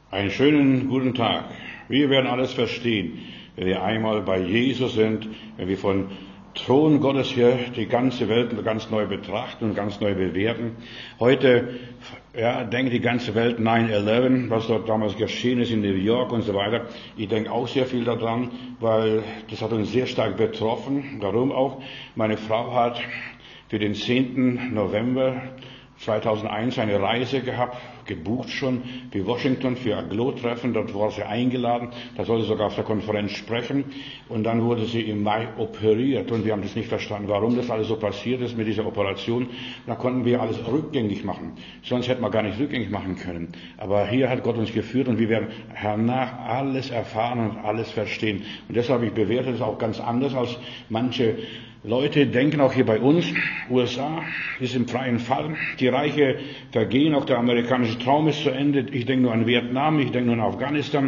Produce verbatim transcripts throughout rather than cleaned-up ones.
Einen schönen guten Tag. Wir werden alles verstehen, wenn wir einmal bei Jesus sind, wenn wir von Thron Gottes hier die ganze Welt ganz neu betrachten und ganz neu bewerten. Heute ja, denkt die ganze Welt neun elf, was dort damals geschehen ist in New York und so weiter. Ich denke auch sehr viel daran, weil das hat uns sehr stark betroffen. Warum auch? Meine Frau hat für den zehnten November zweitausendeins eine Reise gehabt, gebucht schon für Washington, für ein Aglo-Treffen. Dort war sie eingeladen, da sollte sie sogar auf der Konferenz sprechen. Und dann wurde sie im Mai operiert und wir haben das nicht verstanden, warum das alles so passiert ist mit dieser Operation. Da konnten wir alles rückgängig machen, sonst hätten wir gar nicht rückgängig machen können. Aber hier hat Gott uns geführt und wir werden hernach alles erfahren und alles verstehen. Und deshalb, ich bewerte es auch ganz anders als manche Leute denken, auch hier bei uns, U S A ist im freien Fall, die Reiche vergehen, auch der amerikanische Traum ist zu Ende. Ich denke nur an Vietnam, ich denke nur an Afghanistan.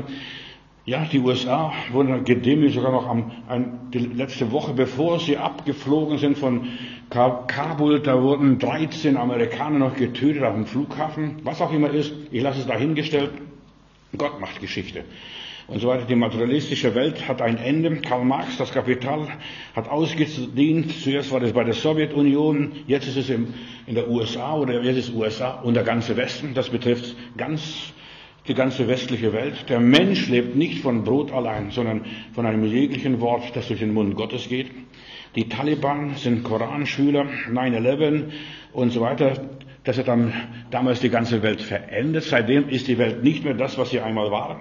Ja, die U S A wurden gedemütigt, sogar noch am, ein, die letzte Woche, bevor sie abgeflogen sind von Kabul, da wurden dreizehn Amerikaner noch getötet auf dem Flughafen. Was auch immer ist, ich lasse es dahingestellt. Gott macht Geschichte. Und so weiter. Die materialistische Welt hat ein Ende. Karl Marx, das Kapital, hat ausgedient. Zuerst war das bei der Sowjetunion, jetzt ist es in, in der U S A oder jetzt ist U S A und der ganze Westen. Das betrifft ganz, die ganze westliche Welt. Der Mensch lebt nicht von Brot allein, sondern von einem jeglichen Wort, das durch den Mund Gottes geht. Die Taliban sind Koranschüler, neun elf und so weiter. Das hat dann damals die ganze Welt verändert. Seitdem ist die Welt nicht mehr das, was sie einmal war.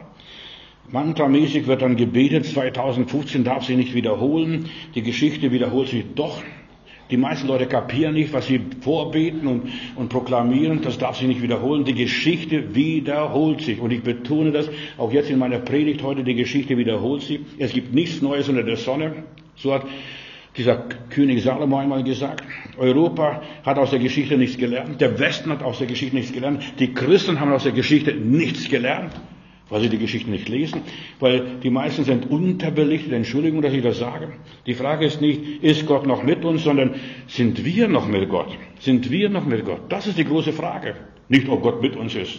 Mantramäßig wird dann gebetet, zweitausendfünfzehn darf sie nicht wiederholen, die Geschichte wiederholt sich doch. Die meisten Leute kapieren nicht, was sie vorbeten und, und proklamieren, das darf sich nicht wiederholen. Die Geschichte wiederholt sich und ich betone das auch jetzt in meiner Predigt heute, die Geschichte wiederholt sich. Es gibt nichts Neues unter der Sonne, so hat dieser König Salomo einmal gesagt. Europa hat aus der Geschichte nichts gelernt, der Westen hat aus der Geschichte nichts gelernt, die Christen haben aus der Geschichte nichts gelernt. Weil sie die Geschichten nicht lesen, weil die meisten sind unterbelichtet, Entschuldigung, dass ich das sage. Die Frage ist nicht, ist Gott noch mit uns, sondern sind wir noch mit Gott? Sind wir noch mit Gott? Das ist die große Frage. Nicht, ob Gott mit uns ist.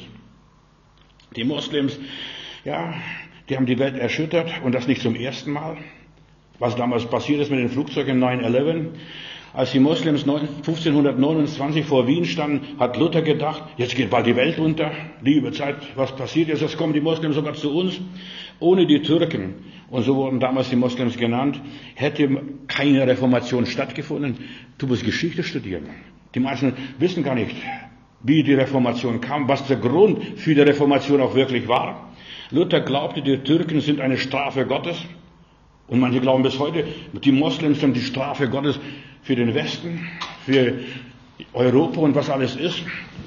Die Moslems, ja, die haben die Welt erschüttert und das nicht zum ersten Mal. Was damals passiert ist mit den Flugzeugen neun elf. Als die Moslems fünfzehnhundertneunundzwanzig vor Wien standen, hat Luther gedacht, jetzt geht bald die Welt unter. Liebe Zeit, was passiert jetzt? Jetzt kommen die Moslems sogar zu uns. Ohne die Türken, und so wurden damals die Moslems genannt, hätte keine Reformation stattgefunden. Du musst Geschichte studieren. Die meisten wissen gar nicht, wie die Reformation kam, was der Grund für die Reformation auch wirklich war. Luther glaubte, die Türken sind eine Strafe Gottes. Und manche glauben bis heute, die Moslems sind die Strafe Gottes für den Westen, für Europa und was alles ist.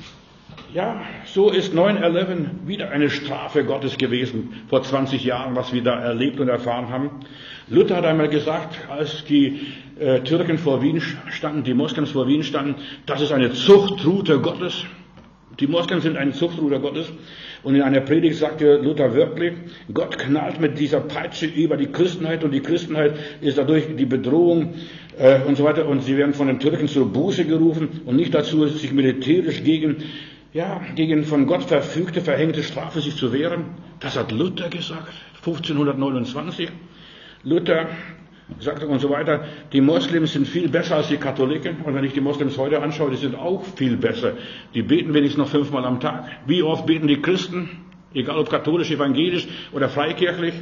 Ja, so ist neun elf wieder eine Strafe Gottes gewesen, vor zwanzig Jahren, was wir da erlebt und erfahren haben. Luther hat einmal gesagt, als die äh, Türken vor Wien standen, die Moslems vor Wien standen, das ist eine Zuchtrute Gottes. Die Moslems sind ein Zuchtruder Gottes. Und in einer Predigt sagte Luther wirklich, Gott knallt mit dieser Peitsche über die Christenheit und die Christenheit ist dadurch die Bedrohung äh, und so weiter. Und sie werden von den Türken zur Buße gerufen und nicht dazu, sich militärisch gegen, ja, gegen von Gott verfügte, verhängte Strafe sich zu wehren. Das hat Luther gesagt, fünfzehnhundertneunundzwanzig. Luther sagte und so weiter, die Moslems sind viel besser als die Katholiken. Und wenn ich die Moslems heute anschaue, die sind auch viel besser. Die beten wenigstens noch fünfmal am Tag. Wie oft beten die Christen? Egal ob katholisch, evangelisch oder freikirchlich.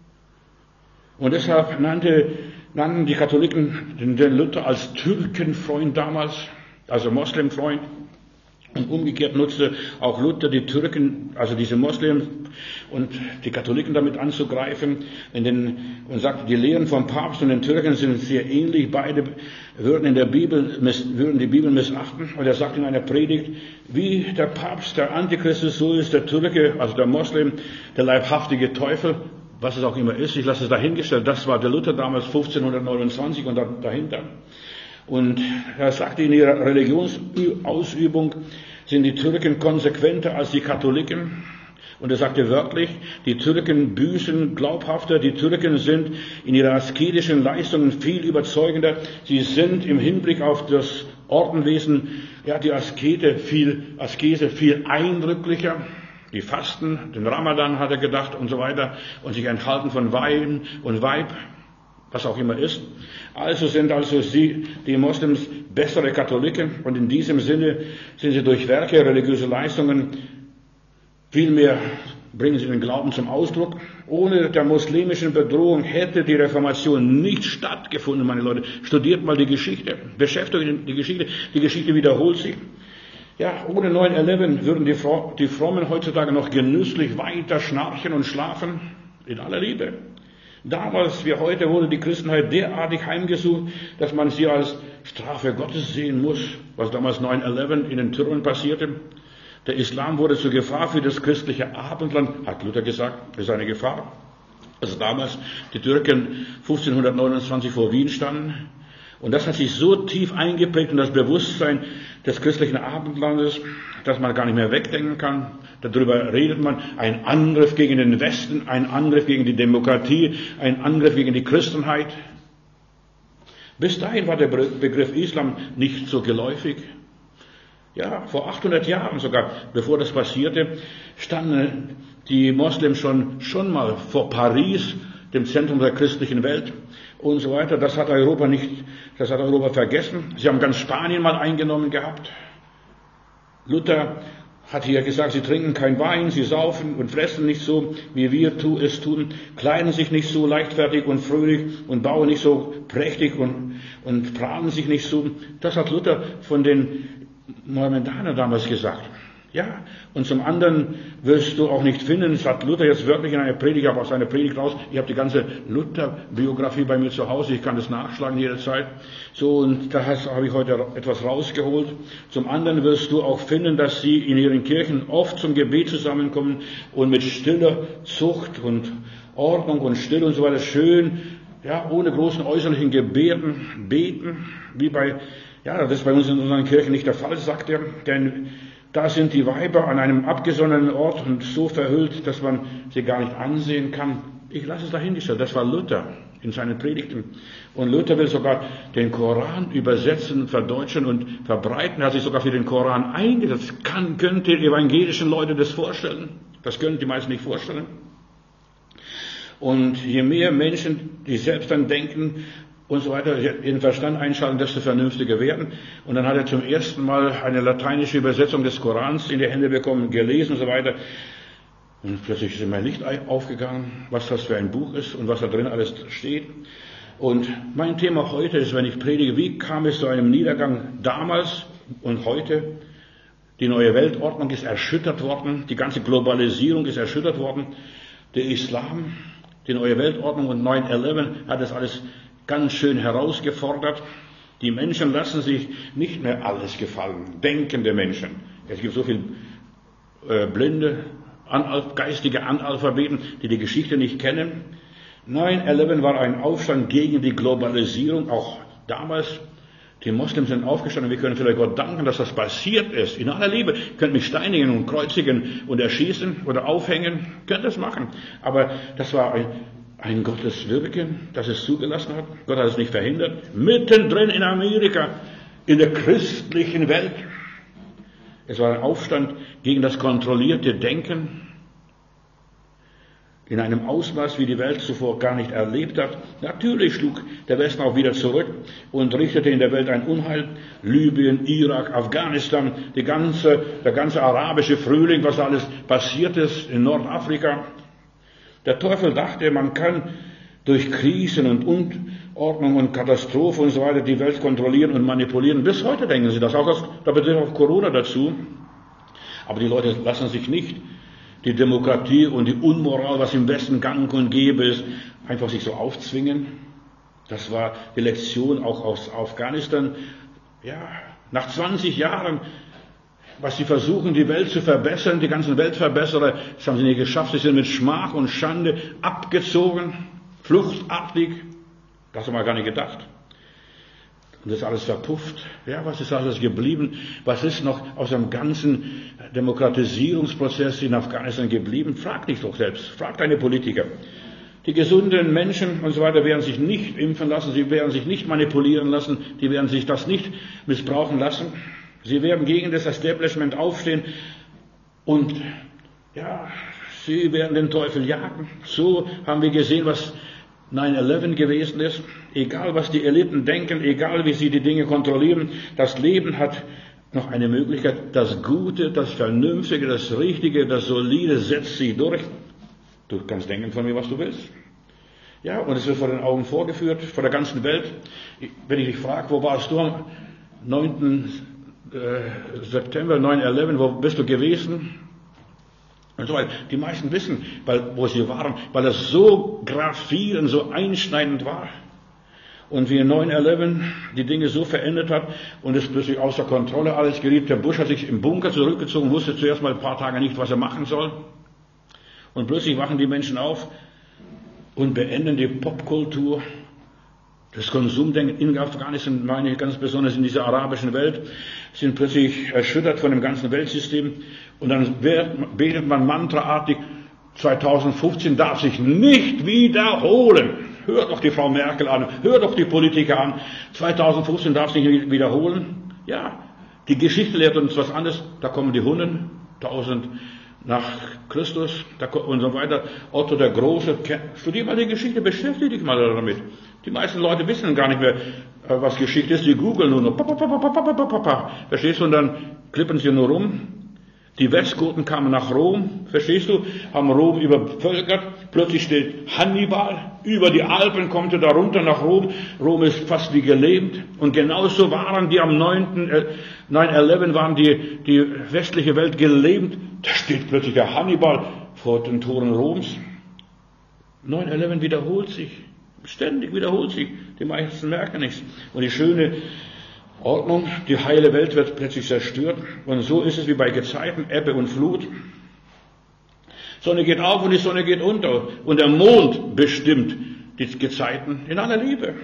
Und deshalb nannte, nannten die Katholiken den, den Luther als Türkenfreund damals, also Moslemfreund. Und umgekehrt nutzte auch Luther die Türken, also diese Moslems und die Katholiken damit anzugreifen in den, und sagte, die Lehren vom Papst und den Türken sind sehr ähnlich. Beide würden in der Bibel, würden die Bibel missachten. Und er sagt in einer Predigt, wie der Papst der Antichrist ist, so ist der Türke, also der Moslem, der leibhaftige Teufel. Was es auch immer ist, ich lasse es dahingestellt. Das war der Luther damals fünfzehnhundertneunundzwanzig und dahinter. Und er sagte, in ihrer Religionsausübung sind die Türken konsequenter als die Katholiken. Und er sagte wörtlich, die Türken büßen glaubhafter, die Türken sind in ihrer asketischen Leistungen viel überzeugender. Sie sind im Hinblick auf das Ordenwesen, ja, die Askete viel, Askese viel eindrücklicher. die fasten, den Ramadan hat er gedacht und so weiter und sich enthalten von Wein und Weib, was auch immer ist. Also sind also sie, die Moslems, bessere Katholiken und in diesem Sinne sind sie durch Werke, religiöse Leistungen vielmehr bringen sie den Glauben zum Ausdruck. Ohne der muslimischen Bedrohung hätte die Reformation nicht stattgefunden, meine Leute. Studiert mal die Geschichte, beschäftigt euch die Geschichte, die Geschichte wiederholt sich. Ja, ohne neun elf würden die, die Frommen heutzutage noch genüsslich weiter schnarchen und schlafen, in aller Liebe. Damals wie heute wurde die Christenheit derartig heimgesucht, dass man sie als Strafe Gottes sehen muss, was damals neun elf in den Türmen passierte. Der Islam wurde zur Gefahr für das christliche Abendland, hat Luther gesagt, ist eine Gefahr. Also damals die Türken fünfzehnhundertneunundzwanzig vor Wien standen. Und das hat sich so tief eingeprägt in das Bewusstsein des christlichen Abendlandes, dass man gar nicht mehr wegdenken kann. Darüber redet man. Ein Angriff gegen den Westen, ein Angriff gegen die Demokratie, ein Angriff gegen die Christenheit. Bis dahin war der Begriff Islam nicht so geläufig. Ja, vor achthundert Jahren sogar, bevor das passierte, standen die Moslems schon, schon mal vor Paris, dem Zentrum der christlichen Welt und so weiter. Das hat Europa nicht, das hat Europa vergessen. Sie haben ganz Spanien mal eingenommen gehabt. Luther hat hier gesagt, sie trinken kein Wein, sie saufen und fressen nicht so, wie wir es tun, kleiden sich nicht so leichtfertig und fröhlich und bauen nicht so prächtig und, und prahlen sich nicht so. Das hat Luther von den Mohammedaner damals gesagt. Ja, und zum anderen wirst du auch nicht finden, das hat Luther jetzt wirklich in einer Predigt, aber aus seiner Predigt raus, ich habe die ganze Luther-Biografie bei mir zu Hause, ich kann das nachschlagen jederzeit. So, und da habe ich heute etwas rausgeholt. Zum anderen wirst du auch finden, dass sie in ihren Kirchen oft zum Gebet zusammenkommen und mit stiller Zucht und Ordnung und Stille und so weiter schön, ja, ohne großen äußerlichen Gebärden beten, wie bei Ja, das ist bei uns in unseren Kirchen nicht der Fall, sagt er, denn da sind die Weiber an einem abgesonderten Ort und so verhüllt, dass man sie gar nicht ansehen kann. Ich lasse es dahingestellt, das war Luther in seinen Predigten. Und Luther will sogar den Koran übersetzen, verdeutschen und verbreiten. Er hat sich sogar für den Koran eingesetzt. Kann, könnt ihr evangelischen Leute das vorstellen? Das können die meisten nicht vorstellen. Und je mehr Menschen, die selbst dann denken, und so weiter, den Verstand einschalten, desto vernünftiger werden. Und dann hat er zum ersten Mal eine lateinische Übersetzung des Korans in die Hände bekommen, gelesen und so weiter. Und plötzlich ist ihm ein Licht aufgegangen, was das für ein Buch ist und was da drin alles steht. Und mein Thema heute ist, wenn ich predige, wie kam es zu einem Niedergang damals und heute? Die neue Weltordnung ist erschüttert worden, die ganze Globalisierung ist erschüttert worden. Der Islam, die neue Weltordnung und neun elf hat das alles ganz schön herausgefordert. Die Menschen lassen sich nicht mehr alles gefallen, denkende Menschen. Es gibt so viele äh, blinde, Anal- geistige Analphabeten, die die Geschichte nicht kennen. neun elf war ein Aufstand gegen die Globalisierung, auch damals. Die Moslems sind aufgestanden, wir können vielleicht Gott danken, dass das passiert ist. In aller Liebe, ihr könnt mich steinigen und kreuzigen und erschießen oder aufhängen, könnt das machen. Aber das war ein Ein Gottes Wirken, das es zugelassen hat. Gott hat es nicht verhindert. Mittendrin in Amerika, in der christlichen Welt. Es war ein Aufstand gegen das kontrollierte Denken. In einem Ausmaß, wie die Welt zuvor gar nicht erlebt hat. Natürlich schlug der Westen auch wieder zurück und richtete in der Welt ein Unheil. Libyen, Irak, Afghanistan, die ganze, der ganze arabische Frühling, was alles passiert ist in Nordafrika. Der Teufel dachte, man kann durch Krisen und Unordnung und Katastrophen und so weiter die Welt kontrollieren und manipulieren. Bis heute denken sie das, auch das, da betrifft auch Corona dazu. Aber die Leute lassen sich nicht die Demokratie und die Unmoral, was im Westen gang und gäbe ist, einfach sich so aufzwingen. Das war die Lektion auch aus Afghanistan. Ja, nach zwanzig Jahren, was sie versuchen, die Welt zu verbessern, die ganzen Weltverbesserer, das haben sie nicht geschafft. Sie sind mit Schmach und Schande abgezogen, fluchtartig. Das haben wir gar nicht gedacht. Und das ist alles verpufft. Ja, was ist alles geblieben? Was ist noch aus dem ganzen Demokratisierungsprozess in Afghanistan geblieben? Frag dich doch selbst. Frag deine Politiker. Die gesunden Menschen und so weiter werden sich nicht impfen lassen. Sie werden sich nicht manipulieren lassen. Die werden sich das nicht missbrauchen lassen. Sie werden gegen das Establishment aufstehen und Ja, sie werden den Teufel jagen. So haben wir gesehen, was neun elf gewesen ist. Egal, was die Eliten denken, egal, wie sie die Dinge kontrollieren, das Leben hat noch eine Möglichkeit. Das Gute, das Vernünftige, das Richtige, das Solide setzt sich durch. Du kannst denken von mir, was du willst. Ja, und es wird vor den Augen vorgeführt, vor der ganzen Welt. Wenn ich dich frage, wo warst du am neunten September neun elf, wo bist du gewesen? Und so weiter. Die meisten wissen, weil, wo sie waren, weil es so gravierend, so einschneidend war. Und wie neun elf die Dinge so verändert hat und es plötzlich außer Kontrolle alles geriet. Der Bush hat sich im Bunker zurückgezogen, wusste zuerst mal ein paar Tage nicht, was er machen soll. Und plötzlich wachen die Menschen auf und beenden die Popkultur, das Konsumdenken in Afghanistan, meine ich ganz besonders in dieser arabischen Welt, sind plötzlich erschüttert von dem ganzen Weltsystem. Und dann betet man mantraartig, zweitausendfünfzehn darf sich nicht wiederholen. Hört doch die Frau Merkel an, hört doch die Politiker an. zweitausendfünfzehn darf sich nicht wiederholen. Ja, die Geschichte lehrt uns was anderes. Da kommen die Hunden, tausend nach Christus und so weiter. Otto der Große, studier mal die Geschichte, beschäftige dich mal damit. Die meisten Leute wissen gar nicht mehr, was Geschichte ist. Die googeln nur noch. Verstehst du? Und dann klippen sie nur rum. Die Westgoten kamen nach Rom, verstehst du, haben Rom übervölkert. Plötzlich steht Hannibal, über die Alpen kommt er da runter nach Rom. Rom ist fast wie gelähmt. Und genauso waren die am neunten neun elf waren die, die westliche Welt gelähmt. Da steht plötzlich der Hannibal vor den Toren Roms. neun elf wiederholt sich. Ständig wiederholt sich. Die meisten merken nichts. Und die schöne Ordnung, die heile Welt wird plötzlich zerstört. Und so ist es wie bei Gezeiten, Ebbe und Flut. Sonne geht auf und die Sonne geht unter. Und der Mond bestimmt die Gezeiten in aller Liebe.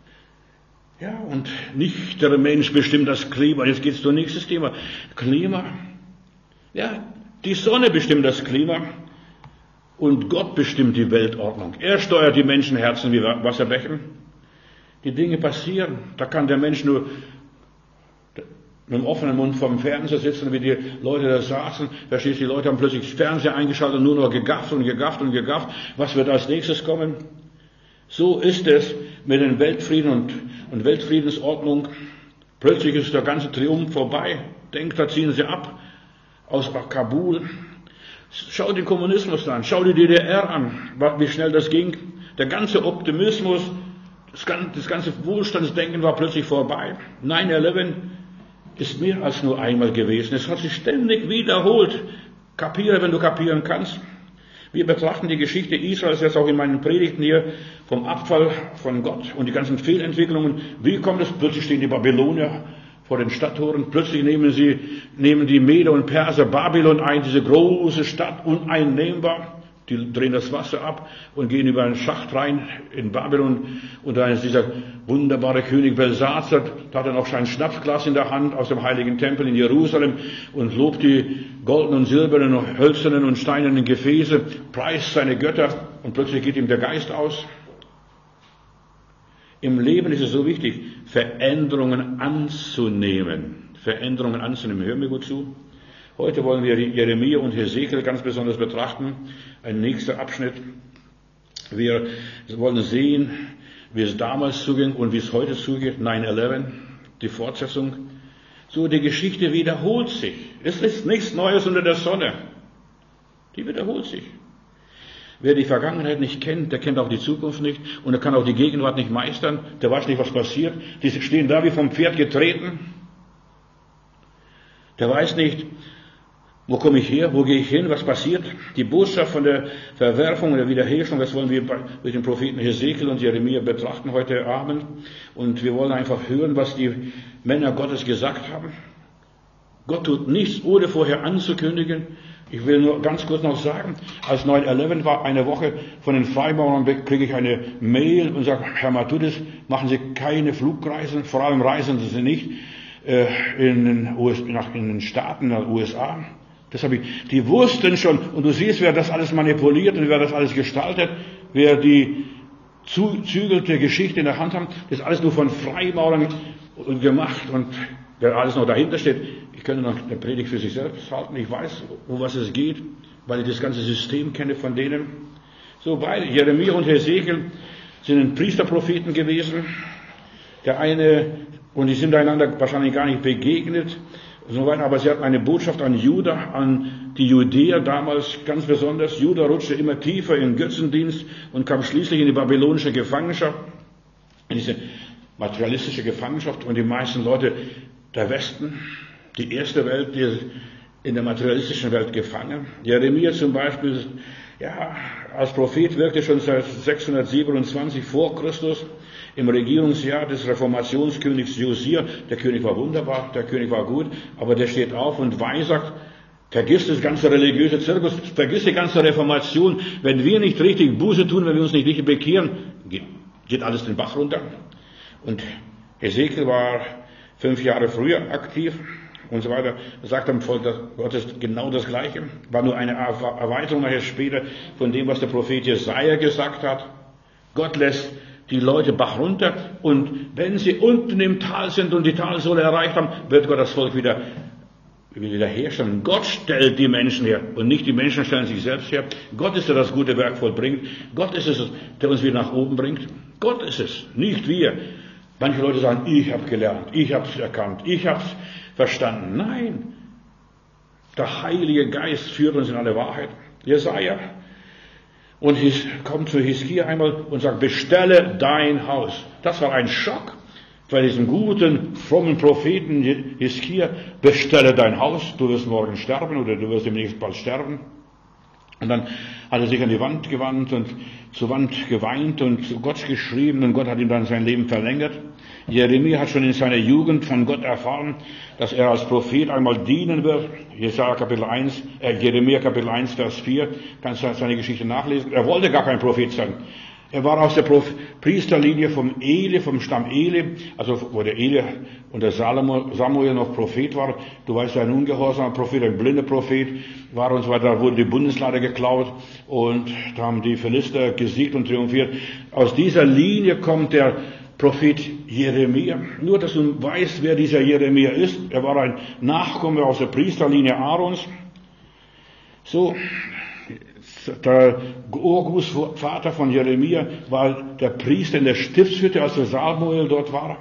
Ja, und nicht der Mensch bestimmt das Klima. Jetzt geht's zum nächsten Thema. Klima. Ja, die Sonne bestimmt das Klima. Und Gott bestimmt die Weltordnung. Er steuert die Menschenherzen wie Wasserbächen. Die Dinge passieren. Da kann der Mensch nur mit dem offenen Mund vorm Fernseher sitzen, wie die Leute da saßen. Verstehst du, die Leute haben plötzlich das Fernseher eingeschaltet und nur noch gegafft und gegafft und gegafft. Was wird als nächstes kommen? So ist es mit den Weltfrieden und, und Weltfriedensordnung. Plötzlich ist der ganze Triumph vorbei. Denkt, da ziehen sie ab aus Kabul. Schau den Kommunismus an, schau die D D R an, wie schnell das ging. Der ganze Optimismus, das ganze, das ganze Wohlstandsdenken war plötzlich vorbei. neun elf ist mehr als nur einmal gewesen. Es hat sich ständig wiederholt. Kapiere, wenn du kapieren kannst. Wir betrachten die Geschichte Israels jetzt auch in meinen Predigten hier vom Abfall von Gott und die ganzen Fehlentwicklungen. Wie kommt es? Plötzlich stehen die Babylonier vor den Stadttoren. Plötzlich nehmen sie, nehmen die Meder und Perser Babylon ein, diese große Stadt, uneinnehmbar. Die drehen das Wasser ab und gehen über einen Schacht rein in Babylon. Und da ist dieser wunderbare König Belsazar, da hat er noch sein Schnapsglas in der Hand aus dem heiligen Tempel in Jerusalem und lobt die goldenen, silbernen, hölzernen und steinernen Gefäße, preist seine Götter und plötzlich geht ihm der Geist aus. Im Leben ist es so wichtig, Veränderungen anzunehmen. Veränderungen anzunehmen. Hör mir gut zu. Heute wollen wir Jeremia und Hesekiel ganz besonders betrachten. Ein nächster Abschnitt. Wir wollen sehen, wie es damals zuging und wie es heute zugeht. neun elf, die Fortsetzung. So, die Geschichte wiederholt sich. Es ist nichts Neues unter der Sonne. Die wiederholt sich. Wer die Vergangenheit nicht kennt, der kennt auch die Zukunft nicht und er kann auch die Gegenwart nicht meistern. Der weiß nicht, was passiert. Die stehen da wie vom Pferd getreten. Der weiß nicht, wo komme ich her, wo gehe ich hin, was passiert. Die Botschaft von der Verwerfung und der Wiederherstellung, das wollen wir durch den Propheten Hesekiel und Jeremia betrachten heute Abend. Und wir wollen einfach hören, was die Männer Gottes gesagt haben. Gott tut nichts, ohne vorher anzukündigen. Ich will nur ganz kurz noch sagen, als neun elf war, eine Woche von den Freimaurern weg, kriege ich eine Mail und sage, Herr Matthäus, machen Sie keine Flugreisen, vor allem reisen Sie nicht äh, in, den U S, nach, in den Staaten der U S A. Das habe ich, die wussten schon, und du siehst, wer das alles manipuliert und wer das alles gestaltet, wer die zügelte Geschichte in der Hand haben, das ist alles nur von Freimaurern gemacht und wer alles noch dahinter steht. Ich könnte noch eine Predigt für sich selbst halten, ich weiß, um was es geht, weil ich das ganze System kenne von denen. So beide, Jeremia und Hesekiel, sind Priesterpropheten gewesen. Der eine, und die sind einander wahrscheinlich gar nicht begegnet, so weiter, aber sie hatten eine Botschaft an Juda, an die Judäer damals ganz besonders. Juda rutschte immer tiefer in Götzendienst und kam schließlich in die babylonische Gefangenschaft, in diese materialistische Gefangenschaft, und die meisten Leute der Westen, die erste Welt, die in der materialistischen Welt gefangen. Jeremia zum Beispiel, ja, als Prophet wirkte schon seit sechshundertsiebenundzwanzig vor Christus im Regierungsjahr des Reformationskönigs Josia. Der König war wunderbar, der König war gut, aber der steht auf und weissagt, vergiss das ganze religiöse Zirkus, vergiss die ganze Reformation. Wenn wir nicht richtig Buße tun, wenn wir uns nicht richtig bekehren, geht, geht alles den Bach runter. Und Hesekiel war fünf Jahre früher aktiv und so weiter, sagt am Volk Gottes genau das Gleiche. War nur eine Erweiterung nachher später von dem, was der Prophet Jesaja gesagt hat. Gott lässt die Leute Bach runter, und wenn sie unten im Tal sind und die Talsohle erreicht haben, wird Gott das Volk wieder wiederherstellen. Gott stellt die Menschen her und nicht die Menschen stellen sich selbst her. Gott ist der, der das gute Werk vollbringt. Gott ist es, der uns wieder nach oben bringt. Gott ist es, nicht wir. Manche Leute sagen, ich habe gelernt, ich habe es erkannt, ich habe es verstanden. Nein, der Heilige Geist führt uns in alle Wahrheit. Jesaja. Und kommt zu Hiskia einmal und sagt, bestelle dein Haus. Das war ein Schock bei diesem guten, frommen Propheten Hiskia. Bestelle dein Haus, du wirst morgen sterben oder du wirst demnächst bald sterben. Und dann hat er sich an die Wand gewandt und zur Wand geweint und zu Gott geschrieben, und Gott hat ihm dann sein Leben verlängert. Jeremia hat schon in seiner Jugend von Gott erfahren, dass er als Prophet einmal dienen wird. Jesaja Kapitel eins, äh, Jeremia Kapitel eins, Vers vier, kannst du seine Geschichte nachlesen. Er wollte gar kein Prophet sein. Er war aus der Priesterlinie vom Eli, vom Stamm Eli, also wo der Eli und der Samuel noch Prophet war. Du weißt, ein ungehorsamer Prophet, ein blinder Prophet war und so weiter. Da wurde die Bundeslade geklaut und da haben die Philister gesiegt und triumphiert. Aus dieser Linie kommt der Prophet Jeremia. Nur, dass du weißt, wer dieser Jeremia ist. Er war ein Nachkomme aus der Priesterlinie Aarons. So, der Urgroßvater von Jeremia war der Priester in der Stiftshütte, als der Samuel dort war.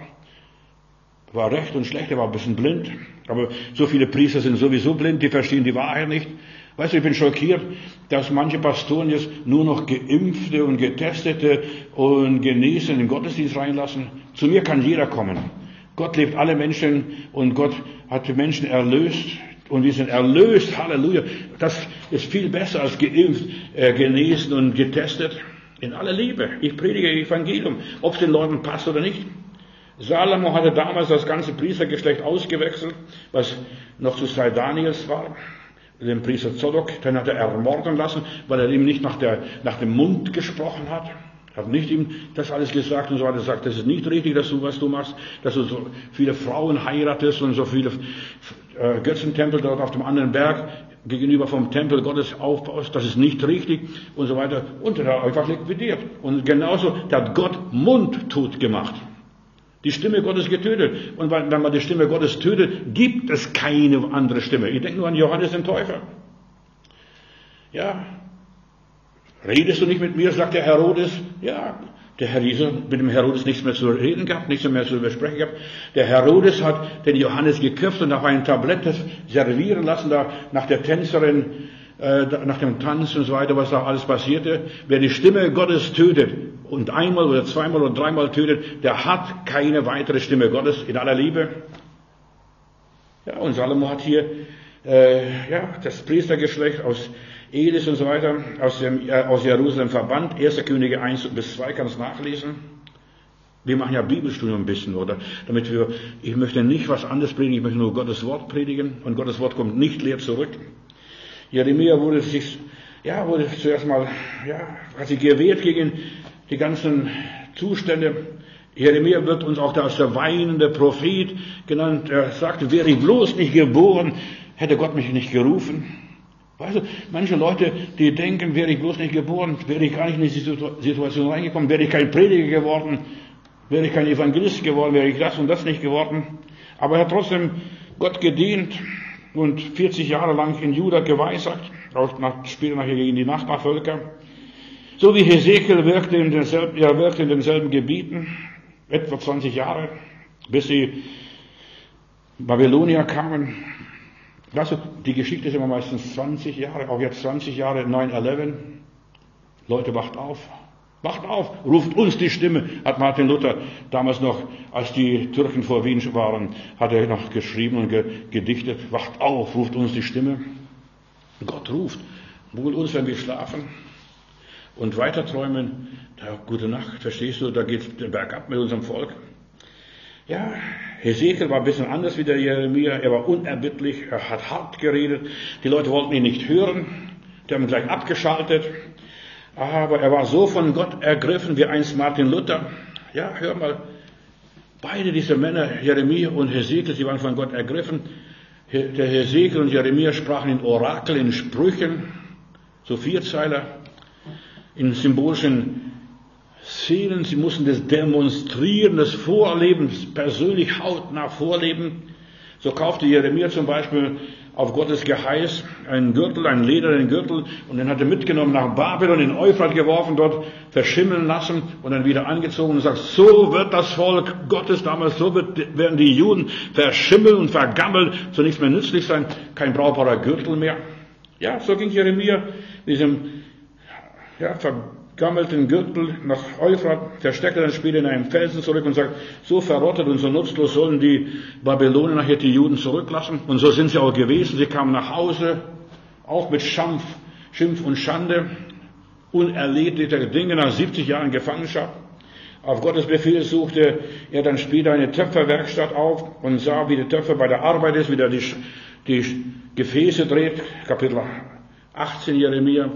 War recht und schlecht, er war ein bisschen blind. Aber so viele Priester sind sowieso blind, die verstehen die Wahrheit nicht. Weißt du, ich bin schockiert, dass manche Pastoren jetzt nur noch Geimpfte und Getestete und Genesen in den Gottesdienst reinlassen. Zu mir kann jeder kommen. Gott lebt alle Menschen und Gott hat die Menschen erlöst. Und wir sind erlöst, Halleluja. Das ist viel besser als geimpft, äh, genesen und getestet. In aller Liebe. Ich predige Evangelium, ob es den Leuten passt oder nicht. Salomo hatte damals das ganze Priestergeschlecht ausgewechselt, was noch zur Zeit Daniels war. Den Priester Zodok, den hat er ermorden lassen, weil er ihm nicht nach, der, nach dem Mund gesprochen hat. Hat nicht ihm das alles gesagt und so weiter. Er sagt, das ist nicht richtig, dass du, was du machst, dass du so viele Frauen heiratest und so viele äh, Götzentempel dort auf dem anderen Berg gegenüber vom Tempel Gottes aufbaust. Das ist nicht richtig und so weiter. Und er hat einfach liquidiert. Und genauso, der hat Gott mundtot gemacht. Die Stimme Gottes getötet. Und wenn man die Stimme Gottes tötet, gibt es keine andere Stimme. Ich denke nur an Johannes den Täufer. Ja. Redest du nicht mit mir, sagt der Herodes. Ja, der Herr Jesus, mit dem Herodes nichts mehr zu reden gehabt, nichts mehr zu besprechen gehabt. Der Herodes hat den Johannes geköpft und auf ein Tablett servieren lassen, da nach der Tänzerin, äh, nach dem Tanz und so weiter, was da alles passierte. Wer die Stimme Gottes tötet und einmal oder zweimal oder dreimal tötet, der hat keine weitere Stimme Gottes in aller Liebe. Ja, und Salomo hat hier äh, ja, das Priestergeschlecht aus Elis und so weiter aus, dem, äh, aus Jerusalem verbannt. erster Könige eins bis zwei, kannst du nachlesen. Wir machen ja Bibelstudium ein bisschen, oder? Damit wir, ich möchte nicht was anderes predigen, ich möchte nur Gottes Wort predigen. Und Gottes Wort kommt nicht leer zurück. Jeremia wurde sich, ja, wurde zuerst mal, ja, hat sich gewehrt gegen die ganzen Zustände. Jeremia wird uns auch als der weinende Prophet genannt. Er sagte, wäre ich bloß nicht geboren, hätte Gott mich nicht gerufen. Weißt du, manche Leute, die denken, wäre ich bloß nicht geboren, wäre ich gar nicht in die Situation reingekommen, wäre ich kein Prediger geworden, wäre ich kein Evangelist geworden, wäre ich das und das nicht geworden. Aber er hat trotzdem Gott gedient und vierzig Jahre lang in Juda geweissagt. auch nach, später nachher gegen die Nachbarvölker. So wie Hesekiel wirkte in denselben, er wirkte in denselben Gebieten, etwa zwanzig Jahre, bis die Babylonier kamen. Also, die Geschichte ist immer meistens zwanzig Jahre, auch jetzt zwanzig Jahre, neun elf. Leute, wacht auf. Wacht auf, ruft uns die Stimme, hat Martin Luther damals noch, als die Türken vor Wien waren, hat er noch geschrieben und ge gedichtet, wacht auf, ruft uns die Stimme. Gott ruft, wohl uns, wenn wir schlafen und weiter träumen, da, gute Nacht, verstehst du, da geht es bergab mit unserem Volk. Ja, Hesekiel war ein bisschen anders wie der Jeremia, er war unerbittlich, er hat hart geredet, die Leute wollten ihn nicht hören, die haben ihn gleich abgeschaltet. Aber er war so von Gott ergriffen wie einst Martin Luther. Ja, hör mal, beide diese Männer, Jeremia und Hesekiel, sie waren von Gott ergriffen. Der Hesekiel und Jeremia sprachen in Orakel, in Sprüchen, so Vierzeiler, in symbolischen Szenen. Sie mussten das demonstrieren, das Vorleben, das persönlich hautnah vorleben. So kaufte Jeremia zum Beispiel auf Gottes Geheiß einen Gürtel, einen ledernen Gürtel, und den hat er mitgenommen nach Babylon, in Euphrat geworfen, dort verschimmeln lassen und dann wieder angezogen und sagt, so wird das Volk Gottes damals, so wird, werden die Juden verschimmeln und vergammelt, so nichts mehr nützlich sein, kein brauchbarer Gürtel mehr. Ja, so ging Jeremia diesem ja, vergammelten Gürtel nach Euphrat, versteckte dann später in einem Felsen zurück und sagt, so verrottet und so nutzlos sollen die Babylonier nachher die Juden zurücklassen. Und so sind sie auch gewesen. Sie kamen nach Hause, auch mit Schampf, Schimpf und Schande, unerledigte Dinge nach siebzig Jahren Gefangenschaft. Auf Gottes Befehl suchte er dann später eine Töpferwerkstatt auf und sah, wie der Töpfer bei der Arbeit ist, wie er die, die Gefäße dreht. Kapitel achtzehn Jeremia.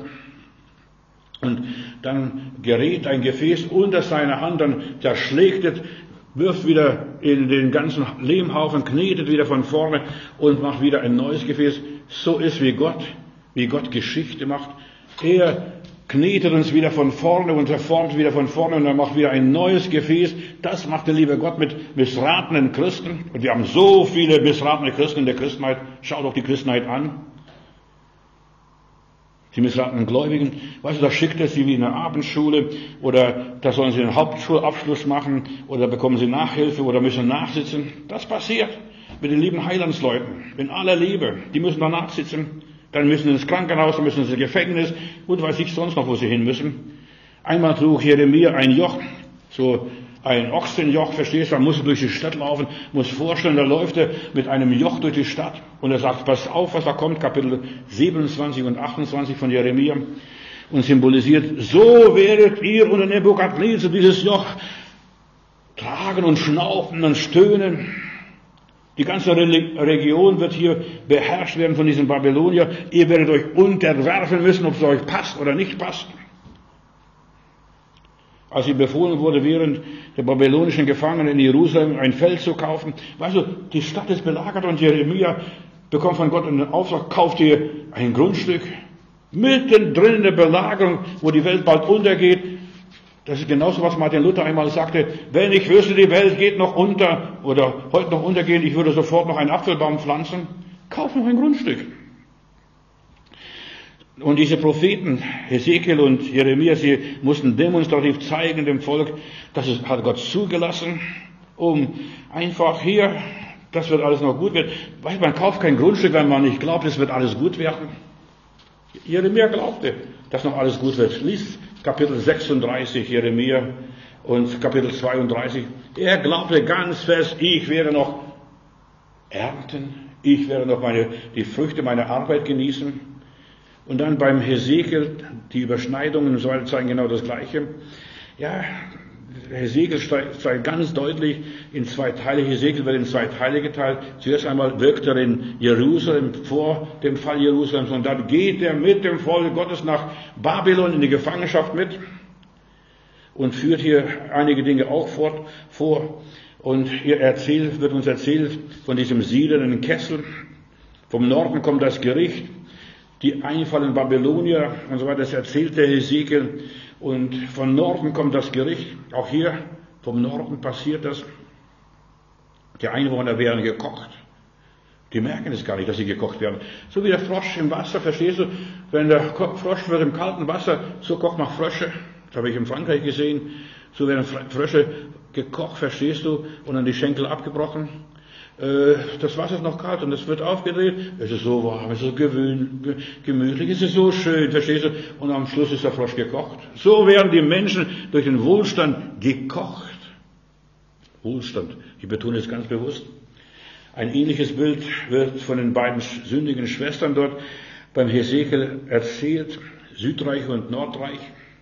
Und dann gerät ein Gefäß unter seine Hand, dann zerschlägt es, wirft wieder in den ganzen Lehmhaufen, knetet wieder von vorne und macht wieder ein neues Gefäß. So ist wie Gott, wie Gott Geschichte macht. Er knetet uns wieder von vorne und verformt wieder von vorne und er macht wieder ein neues Gefäß. Das macht der liebe Gott mit missratenen Christen. Und wir haben so viele missratene Christen in der Christenheit. Schaut doch die Christenheit an. Die missratenen Gläubigen, weißt du, da schickt er sie wie in eine Abendschule oder da sollen sie einen Hauptschulabschluss machen oder bekommen sie Nachhilfe oder müssen nachsitzen. Das passiert mit den lieben Heilandsleuten, in aller Liebe. Die müssen da nachsitzen, dann müssen sie ins Krankenhaus, dann müssen sie ins Gefängnis und weiß ich sonst noch, wo sie hin müssen. Einmal trug Jeremia ein Joch, so ein Ochsenjoch, verstehst du, man muss durch die Stadt laufen, muss vorstellen, da läuft er mit einem Joch durch die Stadt und er sagt, pass auf, was da kommt, Kapitel siebenundzwanzig und achtundzwanzig von Jeremia und symbolisiert, so werdet ihr unter Nebukadnezar dieses Joch tragen und schnaufen und stöhnen. Die ganze Region wird hier beherrscht werden von diesen Babylonier. Ihr werdet euch unterwerfen müssen, ob es euch passt oder nicht passt. Als ihm befohlen wurde, während der babylonischen Gefangenen in Jerusalem ein Feld zu kaufen. Weißt du, die Stadt ist belagert und Jeremia bekommt von Gott einen Auftrag, kauft ihr ein Grundstück. Mittendrin in der Belagerung, wo die Welt bald untergeht. Das ist genauso, was Martin Luther einmal sagte, wenn ich wüsste, die Welt geht noch unter oder heute noch untergehen, ich würde sofort noch einen Apfelbaum pflanzen. Kauf noch ein Grundstück. Und diese Propheten, Hesekiel und Jeremia, sie mussten demonstrativ zeigen dem Volk, das ist, hat Gott zugelassen, um einfach hier, das wird alles noch gut werden. Weil man kauft kein Grundstück, wenn man nicht glaubt, es wird alles gut werden. Jeremia glaubte, dass noch alles gut wird. Lies Kapitel sechsunddreißig Jeremia und Kapitel zweiunddreißig. Er glaubte ganz fest, ich werde noch ernten, ich werde noch meine, die Früchte meiner Arbeit genießen. Und dann beim Hesekiel, die Überschneidungen und so weiter zeigen genau das Gleiche. Ja, Hesekiel zeigt ganz deutlich in zwei Teile. Hesekiel wird in zwei Teile geteilt. Zuerst einmal wirkt er in Jerusalem vor dem Fall Jerusalems und dann geht er mit dem Volk Gottes nach Babylon in die Gefangenschaft mit und führt hier einige Dinge auch fort, vor. Und hier erzählt, wird uns erzählt von diesem siedenden Kessel. Vom Norden kommt das Gericht. Die einfallen Babylonier und so weiter, das erzählt der Hesekiel. Und von Norden kommt das Gericht. Auch hier vom Norden passiert das. Die Einwohner werden gekocht. Die merken es gar nicht, dass sie gekocht werden. So wie der Frosch im Wasser, verstehst du? Wenn der Frosch wird im kalten Wasser, so kocht man Frösche. Das habe ich in Frankreich gesehen. So werden Frösche gekocht, verstehst du? Und dann die Schenkel abgebrochen. Das Wasser ist noch kalt und es wird aufgedreht. Es ist so warm, es ist so gemütlich, es ist so schön, verstehst du? Und am Schluss ist der Frosch gekocht. So werden die Menschen durch den Wohlstand gekocht. Wohlstand, ich betone es ganz bewusst. Ein ähnliches Bild wird von den beiden sündigen Schwestern dort beim Hesekiel erzählt. Südreich und Nordreich.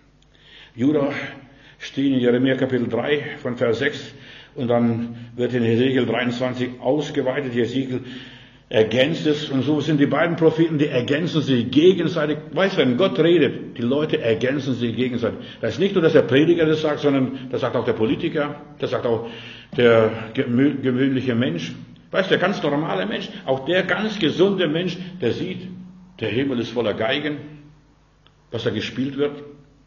Juda stehen in Jeremia Kapitel drei von Vers sechs. Und dann wird in Hesekiel dreiundzwanzig ausgeweitet. Hesekiel ergänzt es. Und so sind die beiden Propheten, die ergänzen sich gegenseitig. Weißt du, wenn Gott redet, die Leute ergänzen sich gegenseitig. Das ist nicht nur, dass der Prediger das sagt, sondern das sagt auch der Politiker. Das sagt auch der gewöhnliche Mensch. Weißt du, der ganz normale Mensch, auch der ganz gesunde Mensch, der sieht, der Himmel ist voller Geigen, was da gespielt wird.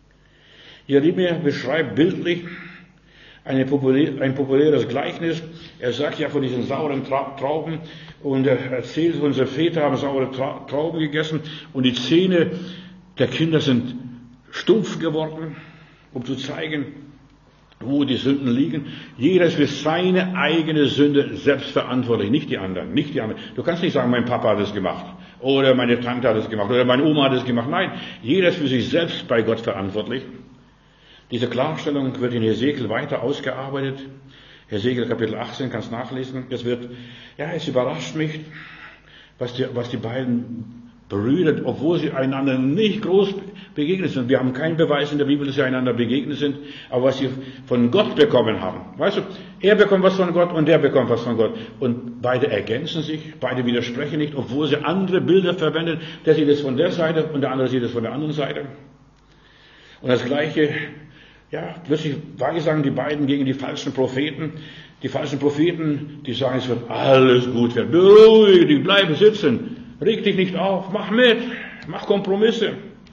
Jeremia beschreibt bildlich Eine populär, ein populäres Gleichnis. Er sagt ja von diesen sauren Trauben und er erzählt, unsere Väter haben saure Trauben gegessen und die Zähne der Kinder sind stumpf geworden, um zu zeigen, wo die Sünden liegen. Jeder ist für seine eigene Sünde selbst verantwortlich, nicht die anderen, nicht die anderen. Du kannst nicht sagen, mein Papa hat es gemacht oder meine Tante hat es gemacht oder meine Oma hat es gemacht. Nein, jeder ist für sich selbst bei Gott verantwortlich. Diese Klarstellung wird in Hesekiel weiter ausgearbeitet. Hesekiel Kapitel achtzehn, kannst nachlesen. Es wird, ja, es überrascht mich, was die, was die beiden Brüder, obwohl sie einander nicht groß begegnet sind. Wir haben keinen Beweis in der Bibel, dass sie einander begegnet sind, aber was sie von Gott bekommen haben. Weißt du, er bekommt was von Gott und der bekommt was von Gott. Und beide ergänzen sich, beide widersprechen nicht, obwohl sie andere Bilder verwenden. Der sieht es von der Seite und der andere sieht es von der anderen Seite. Und das Gleiche, ja, plötzlich weissagen die beiden gegen die falschen Propheten. Die falschen Propheten, die sagen, es wird alles gut werden. Beruhige dich, bleib sitzen. Reg dich nicht auf, mach mit, mach Kompromisse.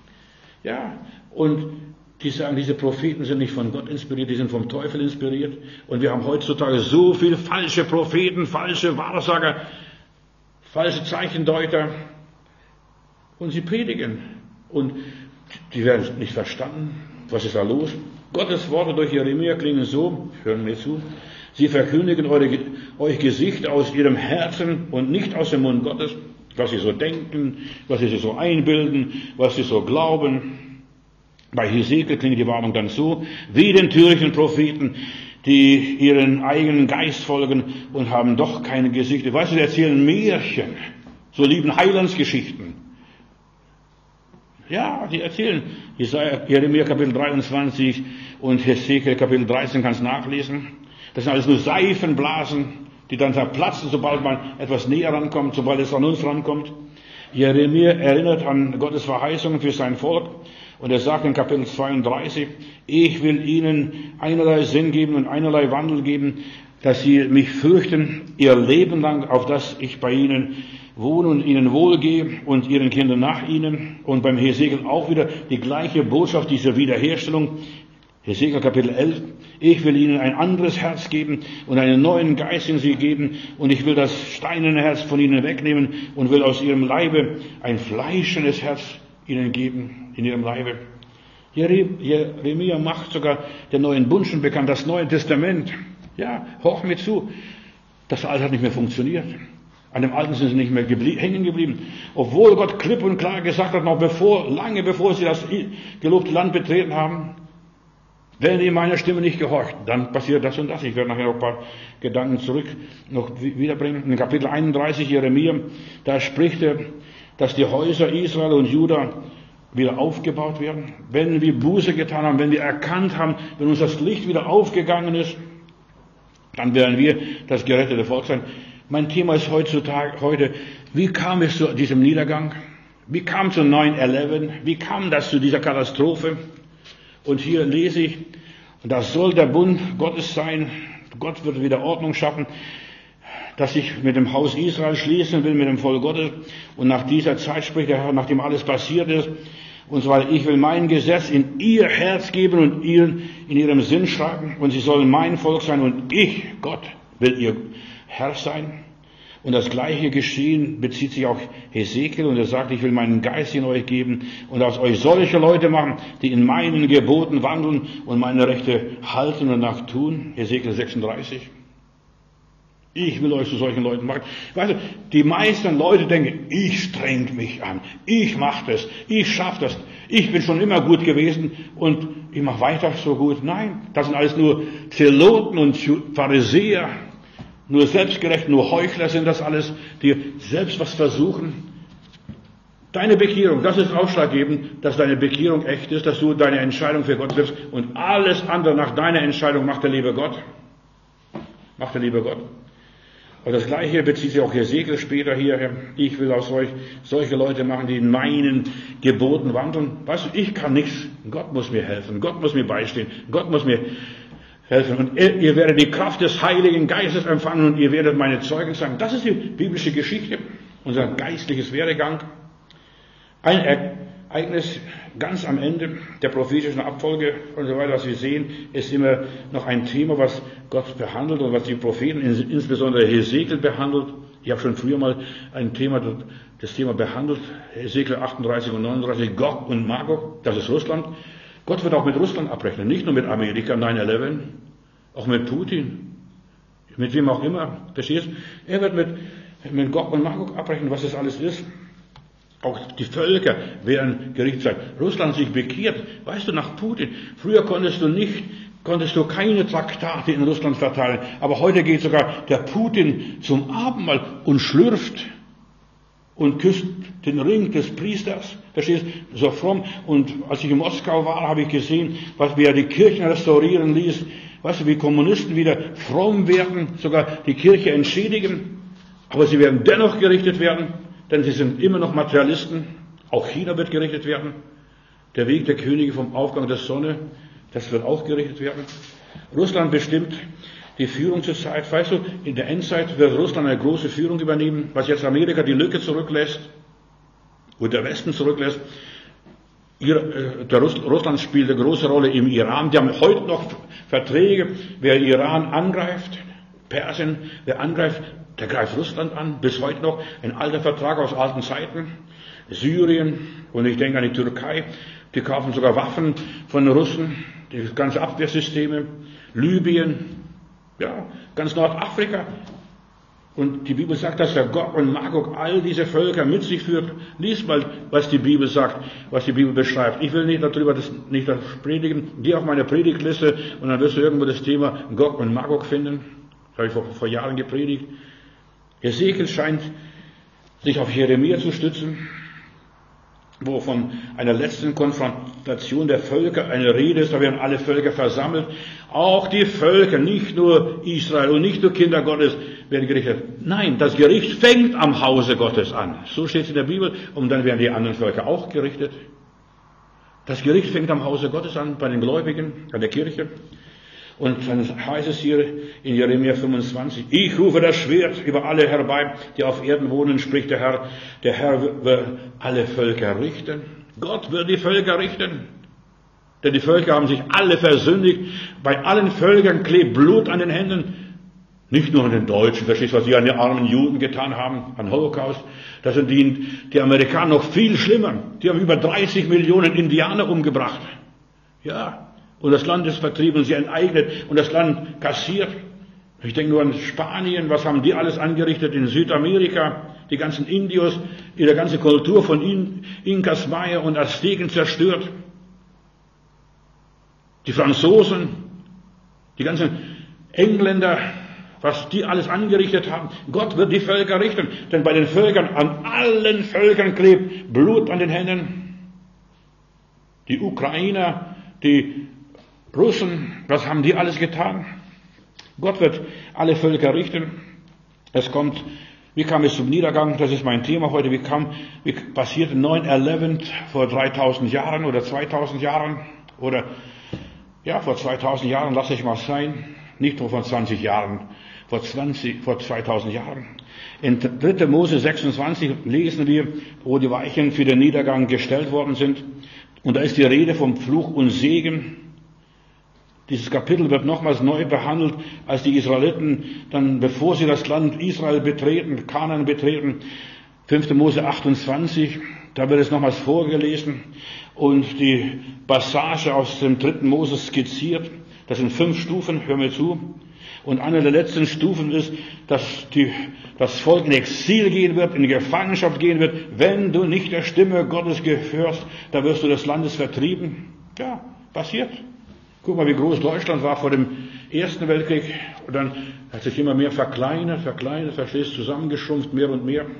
Ja, und die sagen, diese Propheten sind nicht von Gott inspiriert, die sind vom Teufel inspiriert. Und wir haben heutzutage so viele falsche Propheten, falsche Wahrsager, falsche Zeichendeuter. Und sie predigen. Und die werden nicht verstanden. Was ist da los? Gottes Worte durch Jeremia klingen so, hören mir zu, sie verkündigen eure, euch Gesicht aus ihrem Herzen und nicht aus dem Mund Gottes, was sie so denken, was sie sich so einbilden, was sie so glauben. Bei Hesekiel klingt die Warnung dann so, wie den törichten Propheten, die ihren eigenen Geist folgen und haben doch keine Gesichter. Weißt du, die erzählen Märchen, so lieben Heilandsgeschichten. Ja, die erzählen. Jesaja, Jeremia Kapitel dreiundzwanzig und Hesekiel Kapitel dreizehn kannst nachlesen. Das sind alles nur Seifenblasen, die dann zerplatzen, sobald man etwas näher rankommt, sobald es an uns rankommt. Jeremia erinnert an Gottes Verheißungen für sein Volk und er sagt in Kapitel zweiunddreißig, ich will ihnen einerlei Sinn geben und einerlei Wandel geben, dass sie mich fürchten ihr Leben lang, auf dass ich bei ihnen wohne und ihnen wohlgehe und ihren Kindern nach ihnen. Und beim Hesekiel auch wieder die gleiche Botschaft dieser Wiederherstellung. Hesekiel Kapitel elf. Ich will ihnen ein anderes Herz geben und einen neuen Geist in sie geben und ich will das steinerne Herz von ihnen wegnehmen und will aus ihrem Leibe ein fleischendes Herz ihnen geben, in ihrem Leibe. Jeremia macht sogar den neuen Bund schon bekannt, das Neue Testament. Ja, horch mir zu. Das Alte hat nicht mehr funktioniert. An dem Alten sind sie nicht mehr geblie- hängen geblieben. Obwohl Gott klipp und klar gesagt hat, noch bevor, lange bevor sie das gelobte Land betreten haben, wenn ihr meiner Stimme nicht gehorcht, dann passiert das und das. Ich werde nachher noch ein paar Gedanken zurück noch wiederbringen. In Kapitel einunddreißig Jeremia, da spricht er, dass die Häuser Israel und Juda wieder aufgebaut werden. Wenn wir Buße getan haben, wenn wir erkannt haben, wenn uns das Licht wieder aufgegangen ist, dann werden wir das gerettete Volk sein. Mein Thema ist heutzutage, heute, wie kam es zu diesem Niedergang? Wie kam es zu neun elf? Wie kam das zu dieser Katastrophe? Und hier lese ich, das soll der Bund Gottes sein. Gott wird wieder Ordnung schaffen, dass ich mit dem Haus Israel schließen will, mit dem Volk Gottes. Und nach dieser Zeit spricht der Herr, nachdem alles passiert ist, und zwar, ich will mein Gesetz in ihr Herz geben und ihren, in ihrem Sinn schreiben. Und sie sollen mein Volk sein und ich, Gott, will ihr Herr sein. Und das gleiche Geschehen bezieht sich auch Hesekiel und er sagt, ich will meinen Geist in euch geben und aus euch solche Leute machen, die in meinen Geboten wandeln und meine Rechte halten und danach tun. Hesekiel sechsunddreißig. Ich will euch zu solchen Leuten machen. Weißt du, die meisten Leute denken, ich streng mich an, ich mache das, ich schaffe das, ich bin schon immer gut gewesen und ich mache weiter so gut. Nein, das sind alles nur Zeloten und Pharisäer. Nur selbstgerecht, nur Heuchler sind das alles, die selbst was versuchen. Deine Bekehrung, das ist ausschlaggebend, dass deine Bekehrung echt ist, dass du deine Entscheidung für Gott triffst und alles andere nach deiner Entscheidung macht der liebe Gott. Macht der liebe Gott. Und das Gleiche bezieht sich auch Hesekiel später hier. Ich will aus euch solche Leute machen, die in meinen Geboten wandeln. Weißt du, ich kann nichts. Gott muss mir helfen. Gott muss mir beistehen. Gott muss mir helfen. Und ihr werdet die Kraft des Heiligen Geistes empfangen und ihr werdet meine Zeugen sein. Das ist die biblische Geschichte, unser geistliches Werdegang. Ein Ereignis ganz am Ende der prophetischen Abfolge und so weiter, was wir sehen, ist immer noch ein Thema, was Gott behandelt und was die Propheten, insbesondere Hesekiel, behandelt. Ich habe schon früher mal ein Thema, das Thema behandelt, Hesekiel achtunddreißig und neununddreißig, Gog und Magog, das ist Russland. Gott wird auch mit Russland abrechnen, nicht nur mit Amerika, neun elf, auch mit Putin, mit wem auch immer, verstehst du? Er wird mit, mit Gog und Magog abrechnen, was das alles ist. Auch die Völker werden gerichtet sein. Russland sich bekehrt, weißt du, nach Putin. Früher konntest du nicht, konntest du keine Traktate in Russland verteilen, aber heute geht sogar der Putin zum Abendmahl und schlürft und küsst den Ring des Priesters, verstehst du, so fromm. Und als ich in Moskau war, habe ich gesehen, was wir die Kirchen restaurieren ließ, weißt du, wie Kommunisten wieder fromm werden, sogar die Kirche entschädigen, aber sie werden dennoch gerichtet werden, denn sie sind immer noch Materialisten. Auch China wird gerichtet werden. Der Weg der Könige vom Aufgang der Sonne, das wird auch gerichtet werden. Russland bestimmt die Führung zur Zeit. Weißt du, in der Endzeit wird Russland eine große Führung übernehmen, was jetzt Amerika die Lücke zurücklässt und der Westen zurücklässt. Der Russland spielt eine große Rolle im Iran. Die haben heute noch Verträge. Wer Iran angreift, Persien, wer angreift, der greift Russland an, bis heute noch, ein alter Vertrag aus alten Zeiten. Syrien, und ich denke an die Türkei, die kaufen sogar Waffen von den Russen, die ganzen Abwehrsysteme, Libyen, ja, ganz Nordafrika. Und die Bibel sagt, dass der Gog und Magog all diese Völker mit sich führt. Lies mal, was die Bibel sagt, was die Bibel beschreibt. Ich will nicht darüber das, nicht das predigen. Geh auf meine Predigtliste und dann wirst du irgendwo das Thema Gog und Magog finden. Das habe ich vor, vor Jahren gepredigt. Hesekiel scheint sich auf Jeremia zu stützen, wo von einer letzten Konfrontation der Völker eine Rede ist, da werden alle Völker versammelt. Auch die Völker, nicht nur Israel und nicht nur Kinder Gottes, werden gerichtet. Nein, das Gericht fängt am Hause Gottes an. So steht es in der Bibel. Und dann werden die anderen Völker auch gerichtet. Das Gericht fängt am Hause Gottes an, bei den Gläubigen, bei der Kirche. Und dann heißt es hier in Jeremia fünfundzwanzig, ich rufe das Schwert über alle herbei, die auf Erden wohnen, spricht der Herr. Der Herr wird alle Völker richten. Gott wird die Völker richten. Denn die Völker haben sich alle versündigt. Bei allen Völkern klebt Blut an den Händen. Nicht nur an den Deutschen, verstehst du, was die an den armen Juden getan haben, an Holocaust. Das sind die, die Amerikaner noch viel schlimmer. Die haben über dreißig Millionen Indianer umgebracht. Ja. Und das Land ist vertrieben und sie enteignet und das Land kassiert. Ich denke nur an Spanien, was haben die alles angerichtet in Südamerika, die ganzen Indios, ihre ganze Kultur von In- Inkas, Maya und Azteken zerstört. Die Franzosen, die ganzen Engländer, was die alles angerichtet haben. Gott wird die Völker richten, denn bei den Völkern, an allen Völkern klebt Blut an den Händen. Die Ukrainer, die Russen, was haben die alles getan? Gott wird alle Völker richten. Es kommt, wie kam es zum Niedergang? Das ist mein Thema heute. Wie kam, wie passierte neun elf vor dreitausend Jahren oder zweitausend Jahren? Oder, ja, vor zweitausend Jahren, lasse ich mal sein. Nicht nur vor zwanzig Jahren, vor zwanzig, vor zweitausend Jahren. In dritter Mose sechsundzwanzig lesen wir, wo die Weichen für den Niedergang gestellt worden sind. Und da ist die Rede vom Fluch und Segen. Dieses Kapitel wird nochmals neu behandelt, als die Israeliten dann, bevor sie das Land Israel betreten, Kanaan betreten, fünfter Mose achtundzwanzig, da wird es nochmals vorgelesen und die Passage aus dem dritten Mose skizziert. Das sind fünf Stufen, hör mir zu. Und eine der letzten Stufen ist, dass die, das Volk in Exil gehen wird, in die Gefangenschaft gehen wird. Wenn du nicht der Stimme Gottes gehörst, da wirst du des Landes vertrieben. Ja, passiert. Guck mal, wie groß Deutschland war vor dem Ersten Weltkrieg. Und dann hat sich immer mehr verkleinert, verkleinert, verstehst, zusammengeschrumpft, mehr und mehr.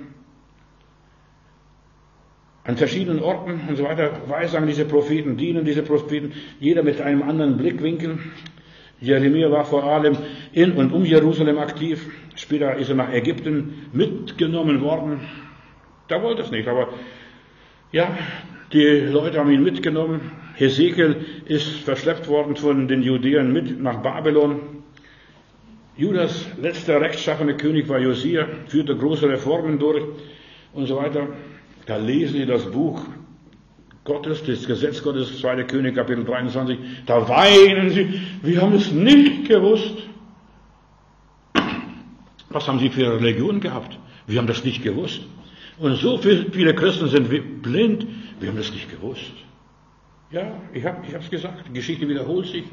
An verschiedenen Orten und so weiter weissagen diese Propheten, dienen diese Propheten, jeder mit einem anderen Blickwinkel. Jeremia war vor allem in und um Jerusalem aktiv. Später ist er nach Ägypten mitgenommen worden. Da wollte es nicht, aber ja, die Leute haben ihn mitgenommen. Hesekiel ist verschleppt worden von den Judäern mit nach Babylon. Judas letzter rechtschaffene König war Josia, führte große Reformen durch und so weiter. Da lesen Sie das Buch Gottes, das Gesetz Gottes, zweiter König, Kapitel dreiundzwanzig. Da weinen sie, wir haben es nicht gewusst. Was haben sie für eine Religion gehabt? Wir haben das nicht gewusst. Und so viele Christen sind blind, wir haben das nicht gewusst. Ja, ich habe ich es gesagt, die Geschichte wiederholt sich.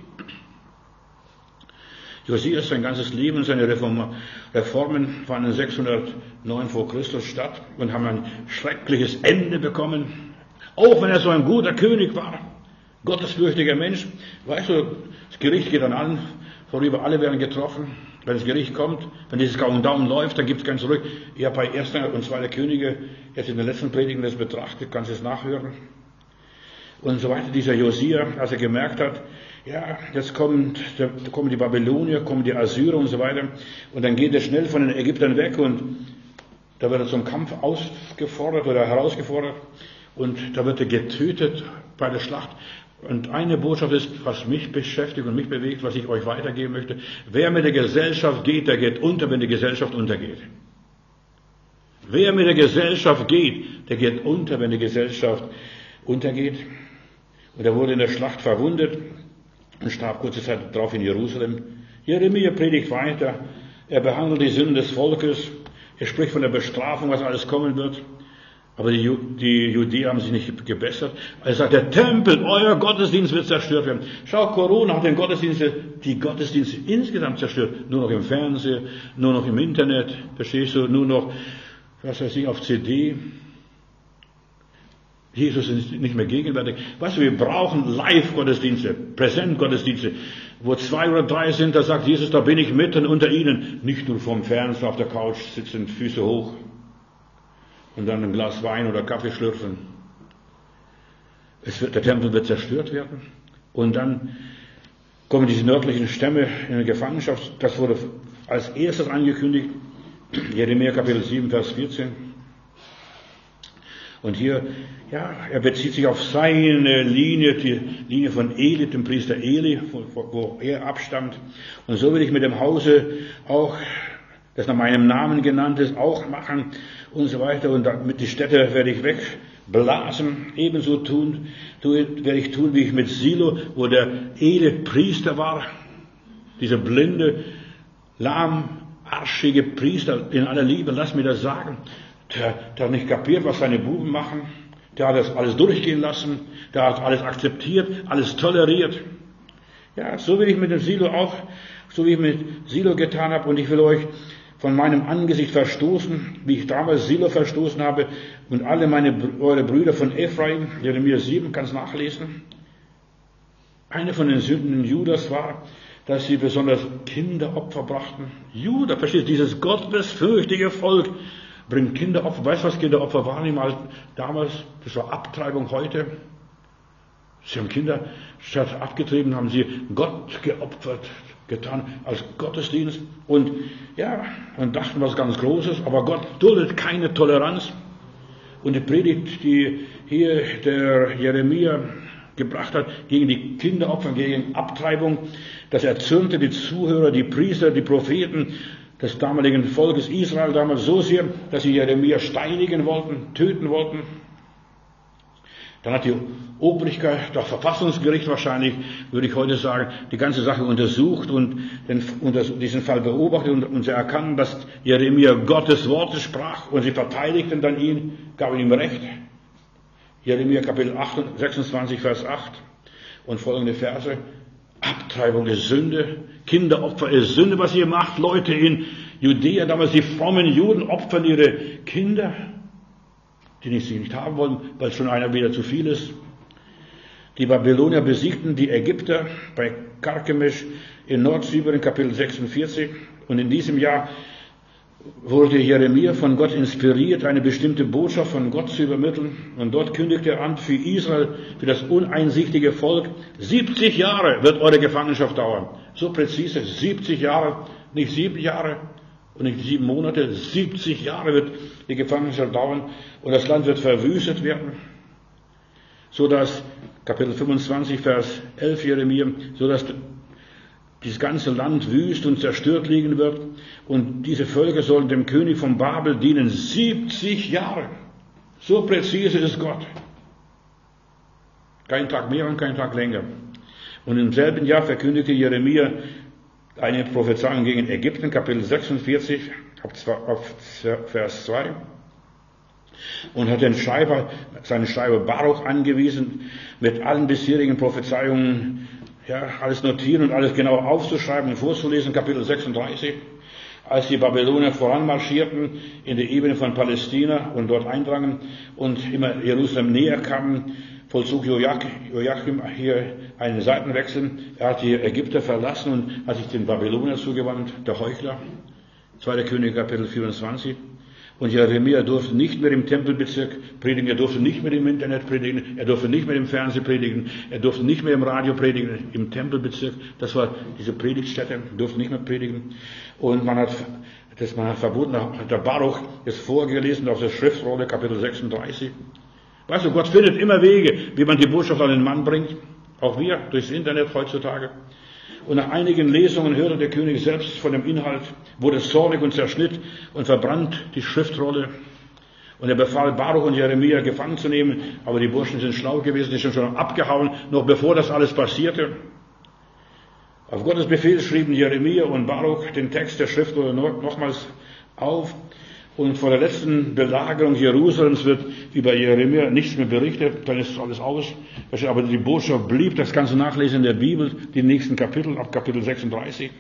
Josias, sein ganzes Leben, seine Reformen, Reformen fanden sechshundertneun vor Christus statt und haben ein schreckliches Ende bekommen. Auch wenn er so ein guter König war, gottesfürchtiger Mensch, weißt du, das Gericht geht dann an, vorüber alle werden getroffen. Wenn das Gericht kommt, wenn dieses Countdown läuft, dann gibt es kein Zurück. Ich habe bei erster und zweiter Könige jetzt in den letzten Predigen das betrachtet, kannst du es nachhören. Und so weiter, dieser Josia, als er gemerkt hat, ja, jetzt kommt, da kommen die Babylonier, kommen die Assyrer und so weiter. Und dann geht er schnell von den Ägyptern weg und da wird er zum Kampf ausgefordert oder herausgefordert. Und da wird er getötet bei der Schlacht. Und eine Botschaft ist, was mich beschäftigt und mich bewegt, was ich euch weitergeben möchte. Wer mit der Gesellschaft geht, der geht unter, wenn die Gesellschaft untergeht. Wer mit der Gesellschaft geht, der geht unter, wenn die Gesellschaft untergeht. Und er wurde in der Schlacht verwundet und starb kurze Zeit darauf in Jerusalem. Jeremia predigt weiter. Er behandelt die Sünden des Volkes. Er spricht von der Bestrafung, was alles kommen wird. Aber die, die Judäer haben sich nicht gebessert. Er sagt, der Tempel, euer Gottesdienst wird zerstört werden. Schau, Corona hat den Gottesdienste, die Gottesdienste insgesamt zerstört. Nur noch im Fernsehen, nur noch im Internet, verstehst du, nur noch, was weiß ich, auf C D. Jesus ist nicht mehr gegenwärtig. Weißt du, wir brauchen Live-Gottesdienste, Präsent-Gottesdienste, wo zwei oder drei sind, da sagt Jesus, da bin ich mitten unter ihnen. Nicht nur vom Fernseher auf der Couch sitzen, Füße hoch und dann ein Glas Wein oder Kaffee schlürfen. Es wird, der Tempel wird zerstört werden. Und dann kommen diese nördlichen Stämme in die Gefangenschaft. Das wurde als erstes angekündigt. Jeremia Kapitel sieben, Vers vierzehn. Und hier, ja, er bezieht sich auf seine Linie, die Linie von Eli, dem Priester Eli, wo, wo er abstammt. Und so will ich mit dem Hause auch, das nach meinem Namen genannt ist, auch machen und so weiter. Und damit die Städte werde ich wegblasen. Ebenso tun, tue, werde ich tun, wie ich mit Silo, wo der Eli Priester war, dieser blinde, lahmarschige Priester in aller Liebe, lass mir das sagen. Der, der hat nicht kapiert, was seine Buben machen. Der hat das alles durchgehen lassen. Der hat alles akzeptiert, alles toleriert. Ja, so will ich mit dem Silo auch, so wie ich mit Silo getan habe. Und ich will euch von meinem Angesicht verstoßen, wie ich damals Silo verstoßen habe. Und alle meine, eure Brüder von Ephraim, Jeremia sieben, kannst nachlesen. Eine von den Sünden Judas war, dass sie besonders Kinderopfer brachten. Judas, versteht, dieses gottesfürchtige Volk, bringt Kinderopfer. Weißt du, was Kinderopfer waren damals? Das war Abtreibung heute. Sie haben Kinder statt abgetrieben, haben sie Gott geopfert, getan als Gottesdienst. Und ja, und dachten was ganz Großes, aber Gott duldet keine Toleranz. Und die Predigt, die hier der Jeremia gebracht hat, gegen die Kinderopfer, gegen Abtreibung, das erzürnte die Zuhörer, die Priester, die Propheten des damaligen Volkes Israel damals so sehr, dass sie Jeremia steinigen wollten, töten wollten. Dann hat die Obrigkeit, das Verfassungsgericht wahrscheinlich, würde ich heute sagen, die ganze Sache untersucht und den, unter, diesen Fall beobachtet und, und sie erkannten, dass Jeremia Gottes Worte sprach und sie verteidigten dann ihn, gaben ihm Recht. Jeremia Kapitel sechsundzwanzig, Vers acht und folgende Verse. Abtreibung ist Sünde, Kinderopfer ist Sünde, was ihr macht, Leute in Judäa, damals die frommen Juden opfern ihre Kinder, die nicht, sie nicht haben wollen, weil schon einer wieder zu viel ist. Die Babylonier besiegten die Ägypter bei Karkemisch in Nordsyrien, Kapitel sechsundvierzig. Und in diesem Jahr wurde Jeremia von Gott inspiriert, eine bestimmte Botschaft von Gott zu übermitteln. Und dort kündigte er an für Israel, für das uneinsichtige Volk, siebzig Jahre wird eure Gefangenschaft dauern. So präzise, siebzig Jahre, nicht sieben Jahre und nicht sieben Monate, siebzig Jahre wird die Gefangenschaft dauern und das Land wird verwüstet werden. So dass, Kapitel fünfundzwanzig, Vers elf Jeremia, so dass dieses ganze Land wüst und zerstört liegen wird. Und diese Völker sollen dem König von Babel dienen. siebzig Jahre. So präzise ist Gott. Kein Tag mehr und kein Tag länger. Und im selben Jahr verkündigte Jeremia eine Prophezeiung gegen Ägypten, Kapitel sechsundvierzig, auf Vers zwei. Und hat den Schreiber, seinen Schreiber Baruch angewiesen, mit allen bisherigen Prophezeiungen, ja, alles notieren und alles genau aufzuschreiben und vorzulesen, Kapitel sechsunddreißig. Als die Babylonier voranmarschierten in die Ebene von Palästina und dort eindrangen und immer Jerusalem näher kamen, vollzog Joachim hier einen Seitenwechsel. Er hat die Ägypter verlassen und hat sich den Babyloniern zugewandt, der Heuchler. zweiter Könige, Kapitel vierundzwanzig. Und Jeremia durfte nicht mehr im Tempelbezirk predigen, er durfte nicht mehr im Internet predigen, er durfte nicht mehr im Fernsehen predigen, er durfte nicht mehr im Radio predigen, im Tempelbezirk. Das war diese Predigtstätte, er durfte nicht mehr predigen. Und man hat das man hat verboten, hat der Baruch ist vorgelesen auf der Schriftrolle, Kapitel sechsunddreißig. Weißt du, Gott findet immer Wege, wie man die Botschaft an den Mann bringt. Auch wir, durchs Internet heutzutage. Und nach einigen Lesungen hörte der König selbst von dem Inhalt, wurde zornig und zerschnitt und verbrannt die Schriftrolle. Und er befahl Baruch und Jeremia gefangen zu nehmen, aber die Burschen sind schlau gewesen, die sind schon abgehauen, noch bevor das alles passierte. Auf Gottes Befehl schrieben Jeremia und Baruch den Text der Schriftrolle nochmals auf. Und vor der letzten Belagerung Jerusalems wird über Jeremia nichts mehr berichtet, dann ist alles aus. Aber die Botschaft blieb, das kannst du nachlesen in der Bibel, die nächsten Kapitel, ab Kapitel sechsunddreißig.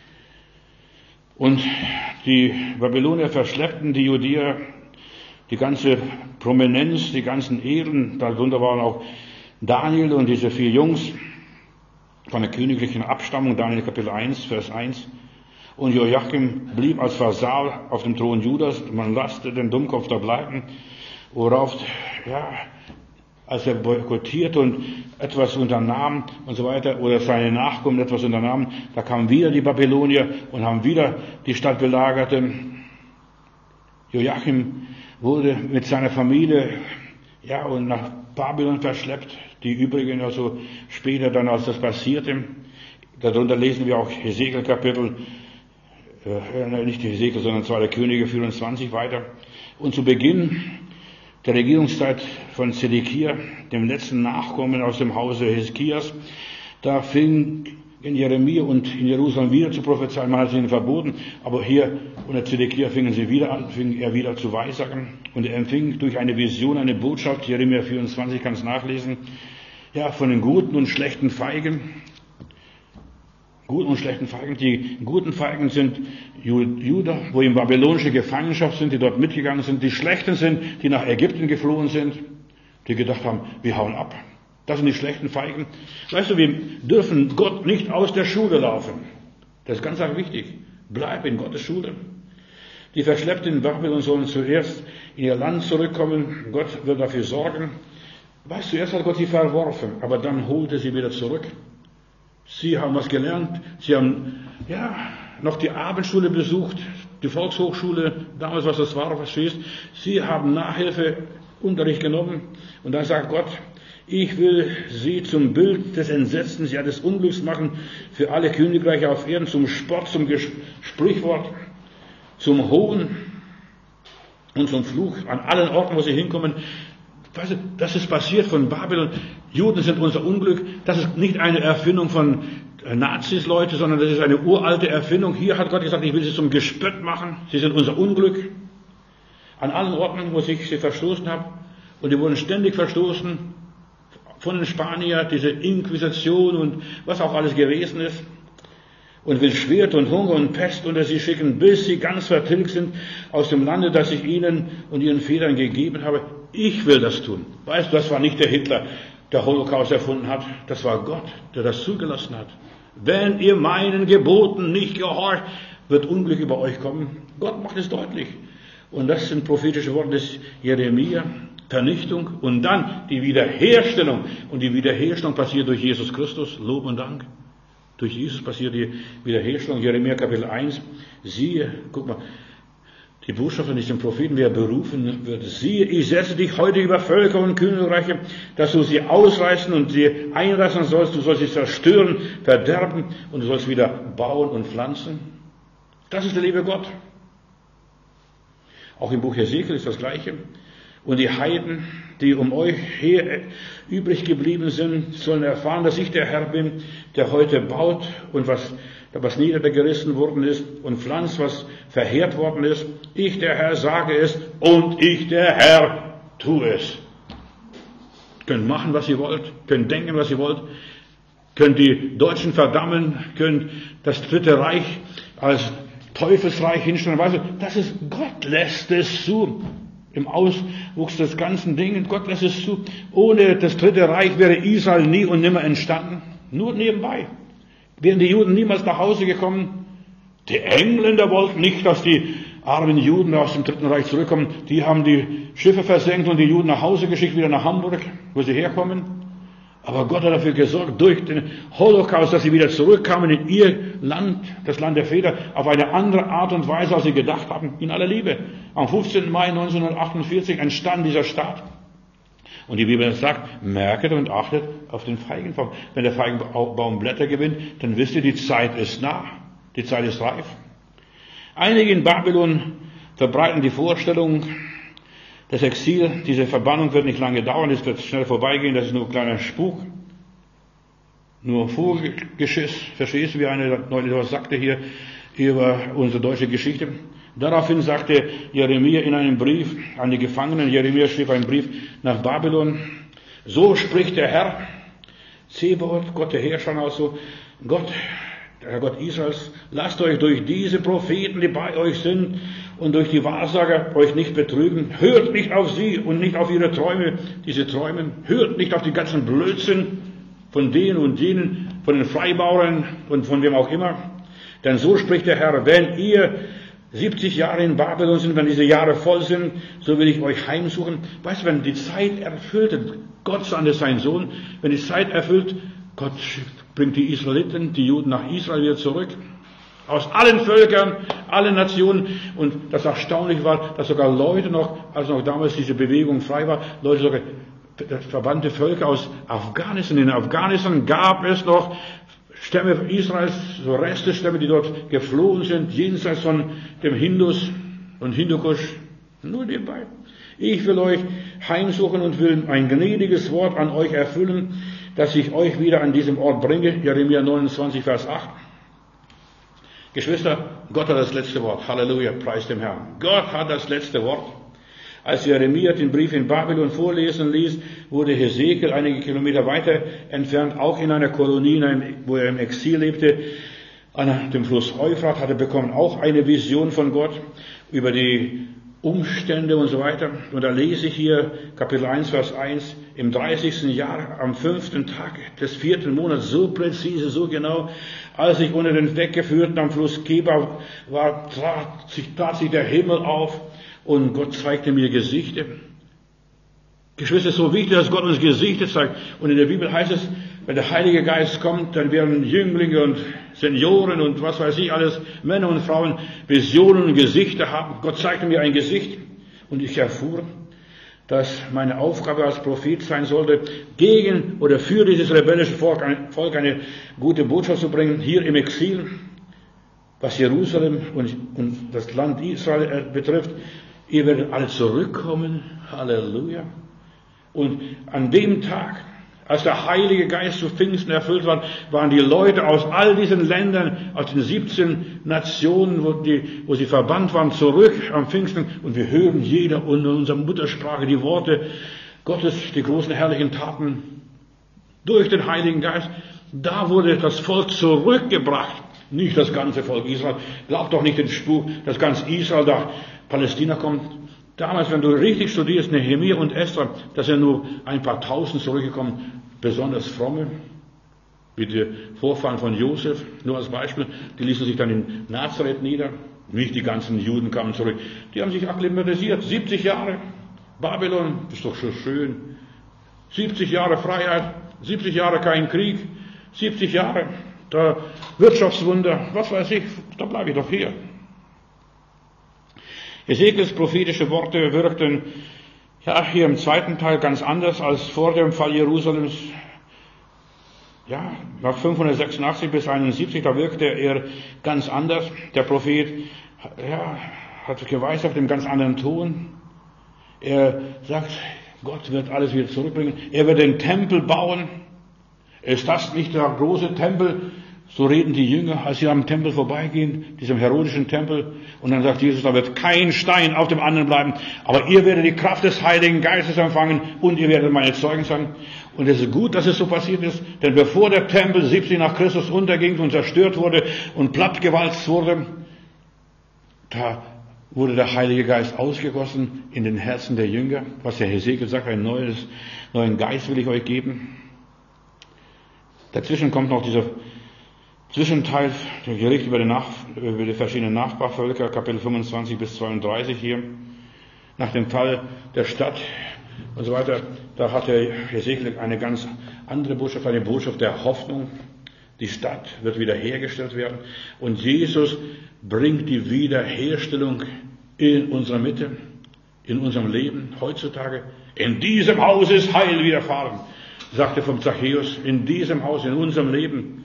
Und die Babylonier verschleppten die Judäer, die ganze Prominenz, die ganzen Ehren, darunter waren auch Daniel und diese vier Jungs von der königlichen Abstammung, Daniel Kapitel eins, Vers eins. Und Joachim blieb als Vasall auf dem Thron Judas. Man lasste den Dummkopf da bleiben, worauf, ja, als er boykottiert und etwas unternahm und so weiter, oder seine Nachkommen etwas unternahmen, da kamen wieder die Babylonier und haben wieder die Stadt belagert. Joachim wurde mit seiner Familie, ja, und nach Babylon verschleppt. Die übrigen also später dann, als das passierte. Darunter lesen wir auch Hesekiel Kapitel Äh, nicht Hesekiel, sondern zweiter Könige vierundzwanzig weiter. Und zu Beginn der Regierungszeit von Zedekia, dem letzten Nachkommen aus dem Hause Hesekias, da fing in Jeremia und in Jerusalem wieder zu prophezeien. Man hat es ihnen verboten, aber hier unter Zedekia fingen sie wieder an, fing er wieder zu weissagen. Und er empfing durch eine Vision eine Botschaft, Jeremia vierundzwanzig, kann es nachlesen, ja, von den guten und schlechten Feigen. Guten und schlechten Feigen. Die guten Feigen sind Juda, wo in babylonische Gefangenschaft sind, die dort mitgegangen sind. Die schlechten sind, die nach Ägypten geflohen sind, die gedacht haben, wir hauen ab. Das sind die schlechten Feigen. Weißt du, wir dürfen Gott nicht aus der Schule laufen. Das ist ganz arg wichtig. Bleib in Gottes Schule. Die Verschleppten in Babylon sollen zuerst in ihr Land zurückkommen. Gott wird dafür sorgen. Weißt du, erst hat Gott sie verworfen, aber dann holte sie wieder zurück. Sie haben was gelernt. Sie haben, ja, noch die Abendschule besucht, die Volkshochschule, damals, was das war, verstehst. Sie haben Nachhilfeunterricht genommen. Und dann sagt Gott, ich will sie zum Bild des Entsetzens, ja des Unglücks machen, für alle Königreiche auf Erden, zum Spott, zum Sprichwort, zum Hohn und zum Fluch, an allen Orten, wo sie hinkommen. Weißt du, das ist passiert von Babylon. Juden sind unser Unglück. Das ist nicht eine Erfindung von Nazis, Leute, sondern das ist eine uralte Erfindung. Hier hat Gott gesagt, ich will sie zum Gespött machen. Sie sind unser Unglück. An allen Orten, wo ich sie verstoßen habe. Und die wurden ständig verstoßen von den Spaniern, diese Inquisition und was auch alles gewesen ist. Und will Schwert und Hunger und Pest unter sie schicken, bis sie ganz vertilgt sind aus dem Lande, das ich ihnen und ihren Vätern gegeben habe. Ich will das tun. Weißt du, das war nicht der Hitler, der Holocaust erfunden hat. Das war Gott, der das zugelassen hat. Wenn ihr meinen Geboten nicht gehorcht, wird Unglück über euch kommen. Gott macht es deutlich. Und das sind prophetische Worte des Jeremia. Vernichtung und dann die Wiederherstellung. Und die Wiederherstellung passiert durch Jesus Christus. Lob und Dank. Durch Jesus passiert die Wiederherstellung. Jeremia Kapitel eins. Siehe, guck mal, die Botschaft von diesem Propheten, wer berufen wird. Siehe, ich setze dich heute über Völker und Königreiche, dass du sie ausreißen und sie einreißen sollst. Du sollst sie zerstören, verderben und du sollst wieder bauen und pflanzen. Das ist der liebe Gott. Auch im Buch Hesekiel ist das Gleiche. Und die Heiden, die um euch her übrig geblieben sind, sollen erfahren, dass ich der Herr bin, der heute baut und was, was niedergerissen worden ist und pflanzt, was verheert worden ist. Ich, der Herr, sage es und ich, der Herr, tue es. Könnt machen, was ihr wollt, könnt denken, was ihr wollt, könnt die Deutschen verdammen, könnt das Dritte Reich als Teufelsreich hinstellen. Weißt du, das ist, Gott lässt es zu. Im Auswuchs des ganzen Dingen, Gott lässt es zu. Ohne das Dritte Reich wäre Israel nie und nimmer entstanden. Nur nebenbei. Wären die Juden niemals nach Hause gekommen. Die Engländer wollten nicht, dass die armen Juden aus dem Dritten Reich zurückkommen. Die haben die Schiffe versenkt und die Juden nach Hause geschickt, wieder nach Hamburg, wo sie herkommen. Aber Gott hat dafür gesorgt, durch den Holocaust, dass sie wieder zurückkamen in ihr Land, das Land der Väter, auf eine andere Art und Weise, als sie gedacht haben, in aller Liebe. Am fünfzehnten Mai neunzehnhundertachtundvierzig entstand dieser Staat. Und die Bibel sagt, merket und achtet auf den Feigenbaum. Wenn der Feigenbaum Blätter gewinnt, dann wisst ihr, die Zeit ist nah, die Zeit ist reif. Einige in Babylon verbreiten die Vorstellung, das Exil, diese Verbannung wird nicht lange dauern, es wird schnell vorbeigehen, das ist nur ein kleiner Spuk. Nur Vogelgeschiss, verstehst du, wie einer neulich was sagte hier über unsere deutsche Geschichte. Daraufhin sagte Jeremia in einem Brief an die Gefangenen, Jeremia schrieb einen Brief nach Babylon, so spricht der Herr, Zebaoth, Gott der Herrscher, also Gott, der Gott Israels, lasst euch durch diese Propheten, die bei euch sind, und durch die Wahrsager euch nicht betrügen. Hört nicht auf sie und nicht auf ihre Träume, diese träumen. Hört nicht auf die ganzen Blödsinn von denen und jenen, von den Freibauern und von wem auch immer. Denn so spricht der Herr, wenn ihr siebzig Jahre in Babylon sind, wenn diese Jahre voll sind, so will ich euch heimsuchen. Weißt du, wenn die Zeit erfüllt ist, Gott sandte seinen Sohn, wenn die Zeit erfüllt, Gott bringt die Israeliten, die Juden nach Israel wieder zurück. Aus allen Völkern, allen Nationen. Und das Erstaunliche war, dass sogar Leute noch, als noch damals diese Bewegung frei war, Leute sogar, verwandte Völker aus Afghanistan. In Afghanistan gab es noch Stämme Israels, so Restestämme, die dort geflohen sind, jenseits von dem Hindus und Hindukusch. Nur nebenbei. Ich will euch heimsuchen und will ein gnädiges Wort an euch erfüllen, dass ich euch wieder an diesem Ort bringe. Jeremia neunundzwanzig, Vers acht. Geschwister, Gott hat das letzte Wort. Halleluja, preis dem Herrn. Gott hat das letzte Wort. Als Jeremia den Brief in Babylon vorlesen ließ, wurde Hesekiel einige Kilometer weiter entfernt, auch in einer Kolonie, in einem, wo er im Exil lebte, an dem Fluss Euphrat, hatte bekommen auch eine Vision von Gott über die Umstände und so weiter. Und da lese ich hier Kapitel eins, Vers eins, im dreißigsten Jahr, am fünften Tag des vierten Monats, so präzise, so genau, als ich unter den Weggeführten am Fluss Keba war, trat sich, tat sich der Himmel auf und Gott zeigte mir Gesichter. Geschwister, es ist so wichtig, dass Gott uns Gesichter zeigt. Und in der Bibel heißt es, wenn der Heilige Geist kommt, dann werden Jünglinge und Senioren und was weiß ich alles, Männer und Frauen, Visionen und Gesichter haben. Gott zeigte mir ein Gesicht und ich erfuhr, dass meine Aufgabe als Prophet sein sollte, gegen oder für dieses rebellische Volk eine gute Botschaft zu bringen, hier im Exil, was Jerusalem und, und das Land Israel betrifft. Ihr werdet alle zurückkommen. Halleluja. Und an dem Tag, als der Heilige Geist zu Pfingsten erfüllt war, waren die Leute aus all diesen Ländern, aus den siebzehn Nationen, wo, die, wo sie verbannt waren, zurück am Pfingsten. Und wir hören jeder in unserer Muttersprache die Worte Gottes, die großen herrlichen Taten durch den Heiligen Geist. Da wurde das Volk zurückgebracht. Nicht das ganze Volk Israel. Glaubt doch nicht den Spuk, dass ganz Israel nach Palästina kommt. Damals, wenn du richtig studierst, Nehemia und Esra, da sind nur ein paar Tausend zurückgekommen, besonders fromme, wie die Vorfahren von Josef, nur als Beispiel. Die ließen sich dann in Nazareth nieder. Nicht die ganzen Juden kamen zurück. Die haben sich akklimatisiert. siebzig Jahre. Babylon, ist doch schon schön. siebzig Jahre Freiheit, siebzig Jahre kein Krieg, siebzig Jahre da Wirtschaftswunder, was weiß ich, da bleibe ich doch hier. Hesekiels prophetische Worte wirkten ja hier im zweiten Teil ganz anders als vor dem Fall Jerusalems. Ja, nach fünfhundertsechsundachtzig bis einundsiebzig, da wirkte er ganz anders. Der Prophet ja, hat geweissagt im ganz anderen Ton. Er sagt, Gott wird alles wieder zurückbringen. Er wird den Tempel bauen. Ist das nicht der große Tempel? So reden die Jünger, als sie am Tempel vorbeigehen, diesem herodischen Tempel. Und dann sagt Jesus, da wird kein Stein auf dem anderen bleiben. Aber ihr werdet die Kraft des Heiligen Geistes empfangen und ihr werdet meine Zeugen sein. Und es ist gut, dass es so passiert ist. Denn bevor der Tempel siebzig nach Christus unterging und zerstört wurde und plattgewalzt wurde, da wurde der Heilige Geist ausgegossen in den Herzen der Jünger. Was der Hesekiel sagt, einen neues, neuen Geist will ich euch geben. Dazwischen kommt noch dieser Zwischenteil, der Gericht über die, Nach, über die verschiedenen Nachbarvölker, Kapitel fünfundzwanzig bis zweiunddreißig hier. Nach dem Fall der Stadt und so weiter, da hat der Hesekiel eine ganz andere Botschaft, eine Botschaft der Hoffnung. Die Stadt wird wiederhergestellt werden und Jesus bringt die Wiederherstellung in unserer Mitte, in unserem Leben heutzutage. In diesem Haus ist Heil widerfahren, sagte vom Zachäus, in diesem Haus, in unserem Leben.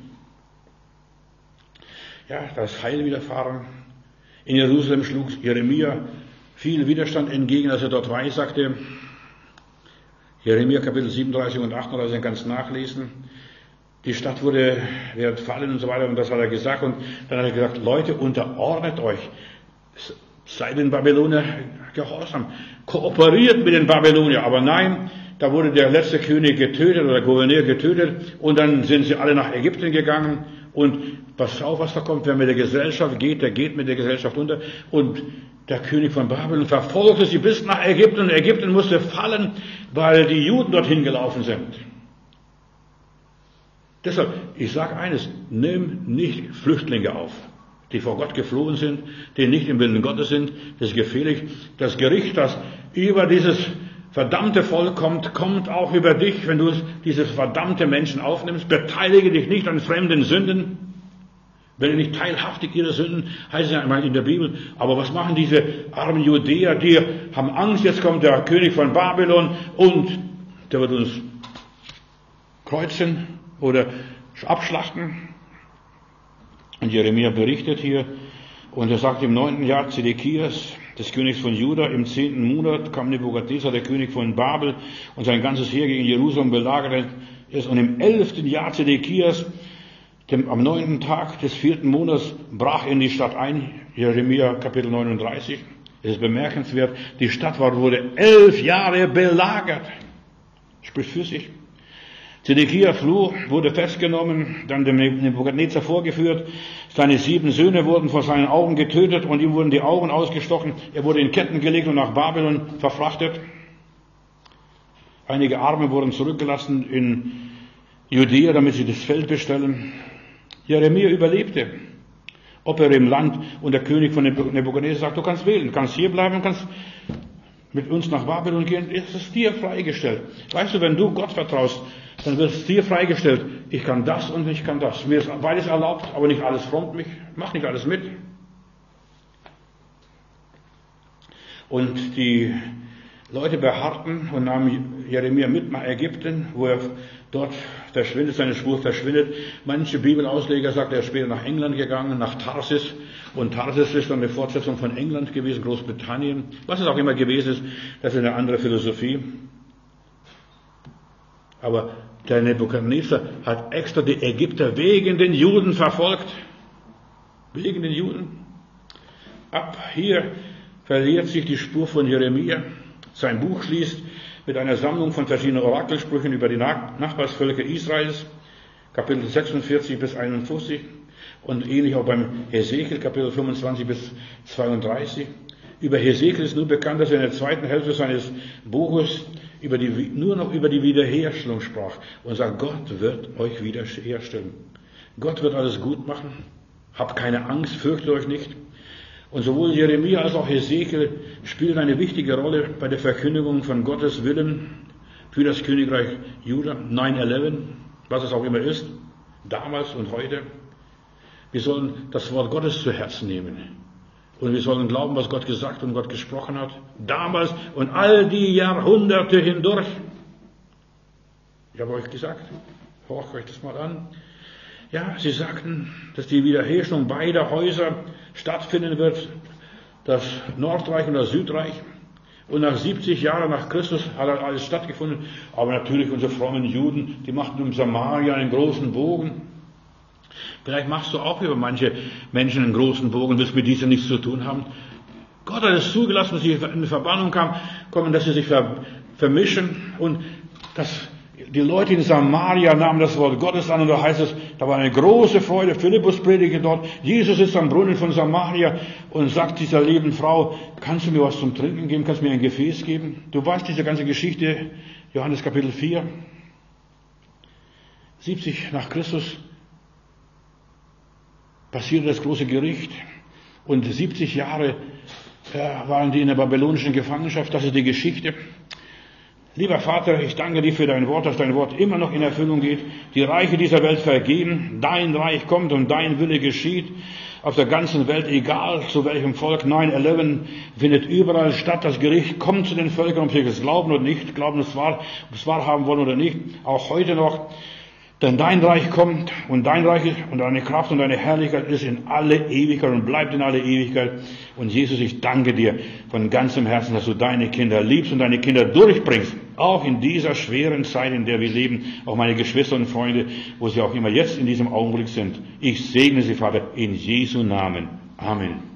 Ja, das Heil widerfahren. In Jerusalem schlug Jeremia viel Widerstand entgegen, als er dort weissagte. Jeremia Kapitel siebenunddreißig und achtunddreißig, dann kannst du nachlesen. Die Stadt wurde, wird fallen und so weiter, und das hat er gesagt. Und dann hat er gesagt, Leute, unterordnet euch. Seid den Babylonier gehorsam. Kooperiert mit den Babyloniern. Aber nein, da wurde der letzte König getötet oder der Gouverneur getötet. Und dann sind sie alle nach Ägypten gegangen. Und pass auf, was da kommt. Wer mit der Gesellschaft geht, der geht mit der Gesellschaft unter. Und der König von Babylon verfolgte sie bis nach Ägypten. Und Ägypten musste fallen, weil die Juden dorthin gelaufen sind. Deshalb, ich sage eines, nimm nicht Flüchtlinge auf, die vor Gott geflohen sind, die nicht im Willen Gottes sind. Das ist gefährlich. Das Gericht, das über dieses verdammte Volk kommt, kommt auch über dich, wenn du diese verdammte Menschen aufnimmst. Beteilige dich nicht an fremden Sünden. Werde nicht teilhaftig ihrer Sünden, heißt es ja einmal in der Bibel. Aber was machen diese armen Judäer? Die haben Angst, jetzt kommt der König von Babylon und der wird uns kreuzen oder abschlachten. Und Jeremia berichtet hier, und er sagt, im neunten Jahr Zedekias, des Königs von Juda, im zehnten Monat kam Nebukadnezar, der König von Babel, und sein ganzes Heer gegen Jerusalem belagert ist. Und im elften Jahr Zedekias, dem, am neunten Tag des vierten Monats, brach in die Stadt ein. Jeremia Kapitel neununddreißig. Es ist bemerkenswert, die Stadt war, wurde elf Jahre belagert. Spricht für sich. Zedekia floh, wurde festgenommen, dann dem Nebukadnezar vorgeführt. Seine sieben Söhne wurden vor seinen Augen getötet und ihm wurden die Augen ausgestochen. Er wurde in Ketten gelegt und nach Babylon verfrachtet. Einige Arme wurden zurückgelassen in Judäa, damit sie das Feld bestellen. Jeremia überlebte. Ob er im Land, und der König von Nebukadnezar sagt, du kannst wählen, du kannst hier bleiben, du kannst mit uns nach Babylon gehen, ist es dir freigestellt. Weißt du, wenn du Gott vertraust, dann wird es dir freigestellt. Ich kann das und ich kann das. Mir ist beides erlaubt, aber nicht alles frommt mich. Mach nicht alles mit. Und die Leute beharrten und nahmen Jeremia mit nach Ägypten, wo er dort verschwindet, seine Spur verschwindet. Manche Bibelausleger sagen, er ist später nach England gegangen, nach Tarsis. Und Tarsis ist dann eine Fortsetzung von England gewesen, Großbritannien. Was es auch immer gewesen ist, das ist eine andere Philosophie. Aber der Nebukadnezar hat extra die Ägypter wegen den Juden verfolgt. Wegen den Juden. Ab hier verliert sich die Spur von Jeremia. Sein Buch schließt mit einer Sammlung von verschiedenen Orakelsprüchen über die Nachbarsvölker Israels, Kapitel sechsundvierzig bis einundfünfzig, und ähnlich auch beim Hesekiel, Kapitel fünfundzwanzig bis zweiunddreißig. Über Hesekiel ist nur bekannt, dass er in der zweiten Hälfte seines Buches über die, nur noch über die Wiederherstellung sprach und sagt, Gott wird euch wiederherstellen. Gott wird alles gut machen. Habt keine Angst, fürchtet euch nicht. Und sowohl Jeremia als auch Hesekiel spielen eine wichtige Rolle bei der Verkündigung von Gottes Willen für das Königreich Juda, neun elf, was es auch immer ist, damals und heute. Wir sollen das Wort Gottes zu Herzen nehmen. Und wir sollen glauben, was Gott gesagt und Gott gesprochen hat. Damals und all die Jahrhunderte hindurch. Ich habe euch gesagt, horcht euch das mal an. Ja, sie sagten, dass die Wiederherstellung beider Häuser stattfinden wird, das Nordreich und das Südreich. Und nach siebzig Jahren nach Christus hat alles stattgefunden. Aber natürlich unsere frommen Juden, die machten um Samaria einen großen Bogen. Vielleicht machst du auch über manche Menschen einen großen Bogen, willst mit diesen nichts zu tun haben. Gott hat es zugelassen, dass sie in die Verbannung kommen, dass sie sich vermischen und dass die Leute in Samaria nahmen das Wort Gottes an und da heißt es, da war eine große Freude. Philippus predigte dort. Jesus ist am Brunnen von Samaria und sagt dieser lieben Frau, kannst du mir was zum Trinken geben? Kannst du mir ein Gefäß geben? Du weißt diese ganze Geschichte, Johannes Kapitel vier. siebzig nach Christus passierte das große Gericht und siebzig Jahre ja, waren die in der babylonischen Gefangenschaft. Das ist die Geschichte. Lieber Vater, ich danke dir für dein Wort, dass dein Wort immer noch in Erfüllung geht. Die Reiche dieser Welt vergehen, dein Reich kommt und dein Wille geschieht. Auf der ganzen Welt, egal zu welchem Volk, neun elf findet überall statt. Das Gericht kommt zu den Völkern, ob sie es glauben oder nicht, glauben es wahr, ob es wahr haben wollen oder nicht. Auch heute noch. Denn dein Reich kommt und dein Reich und deine Kraft und deine Herrlichkeit ist in alle Ewigkeit und bleibt in alle Ewigkeit. Und Jesus, ich danke dir von ganzem Herzen, dass du deine Kinder liebst und deine Kinder durchbringst. Auch in dieser schweren Zeit, in der wir leben. Auch meine Geschwister und Freunde, wo sie auch immer jetzt in diesem Augenblick sind. Ich segne sie, Vater, in Jesu Namen. Amen.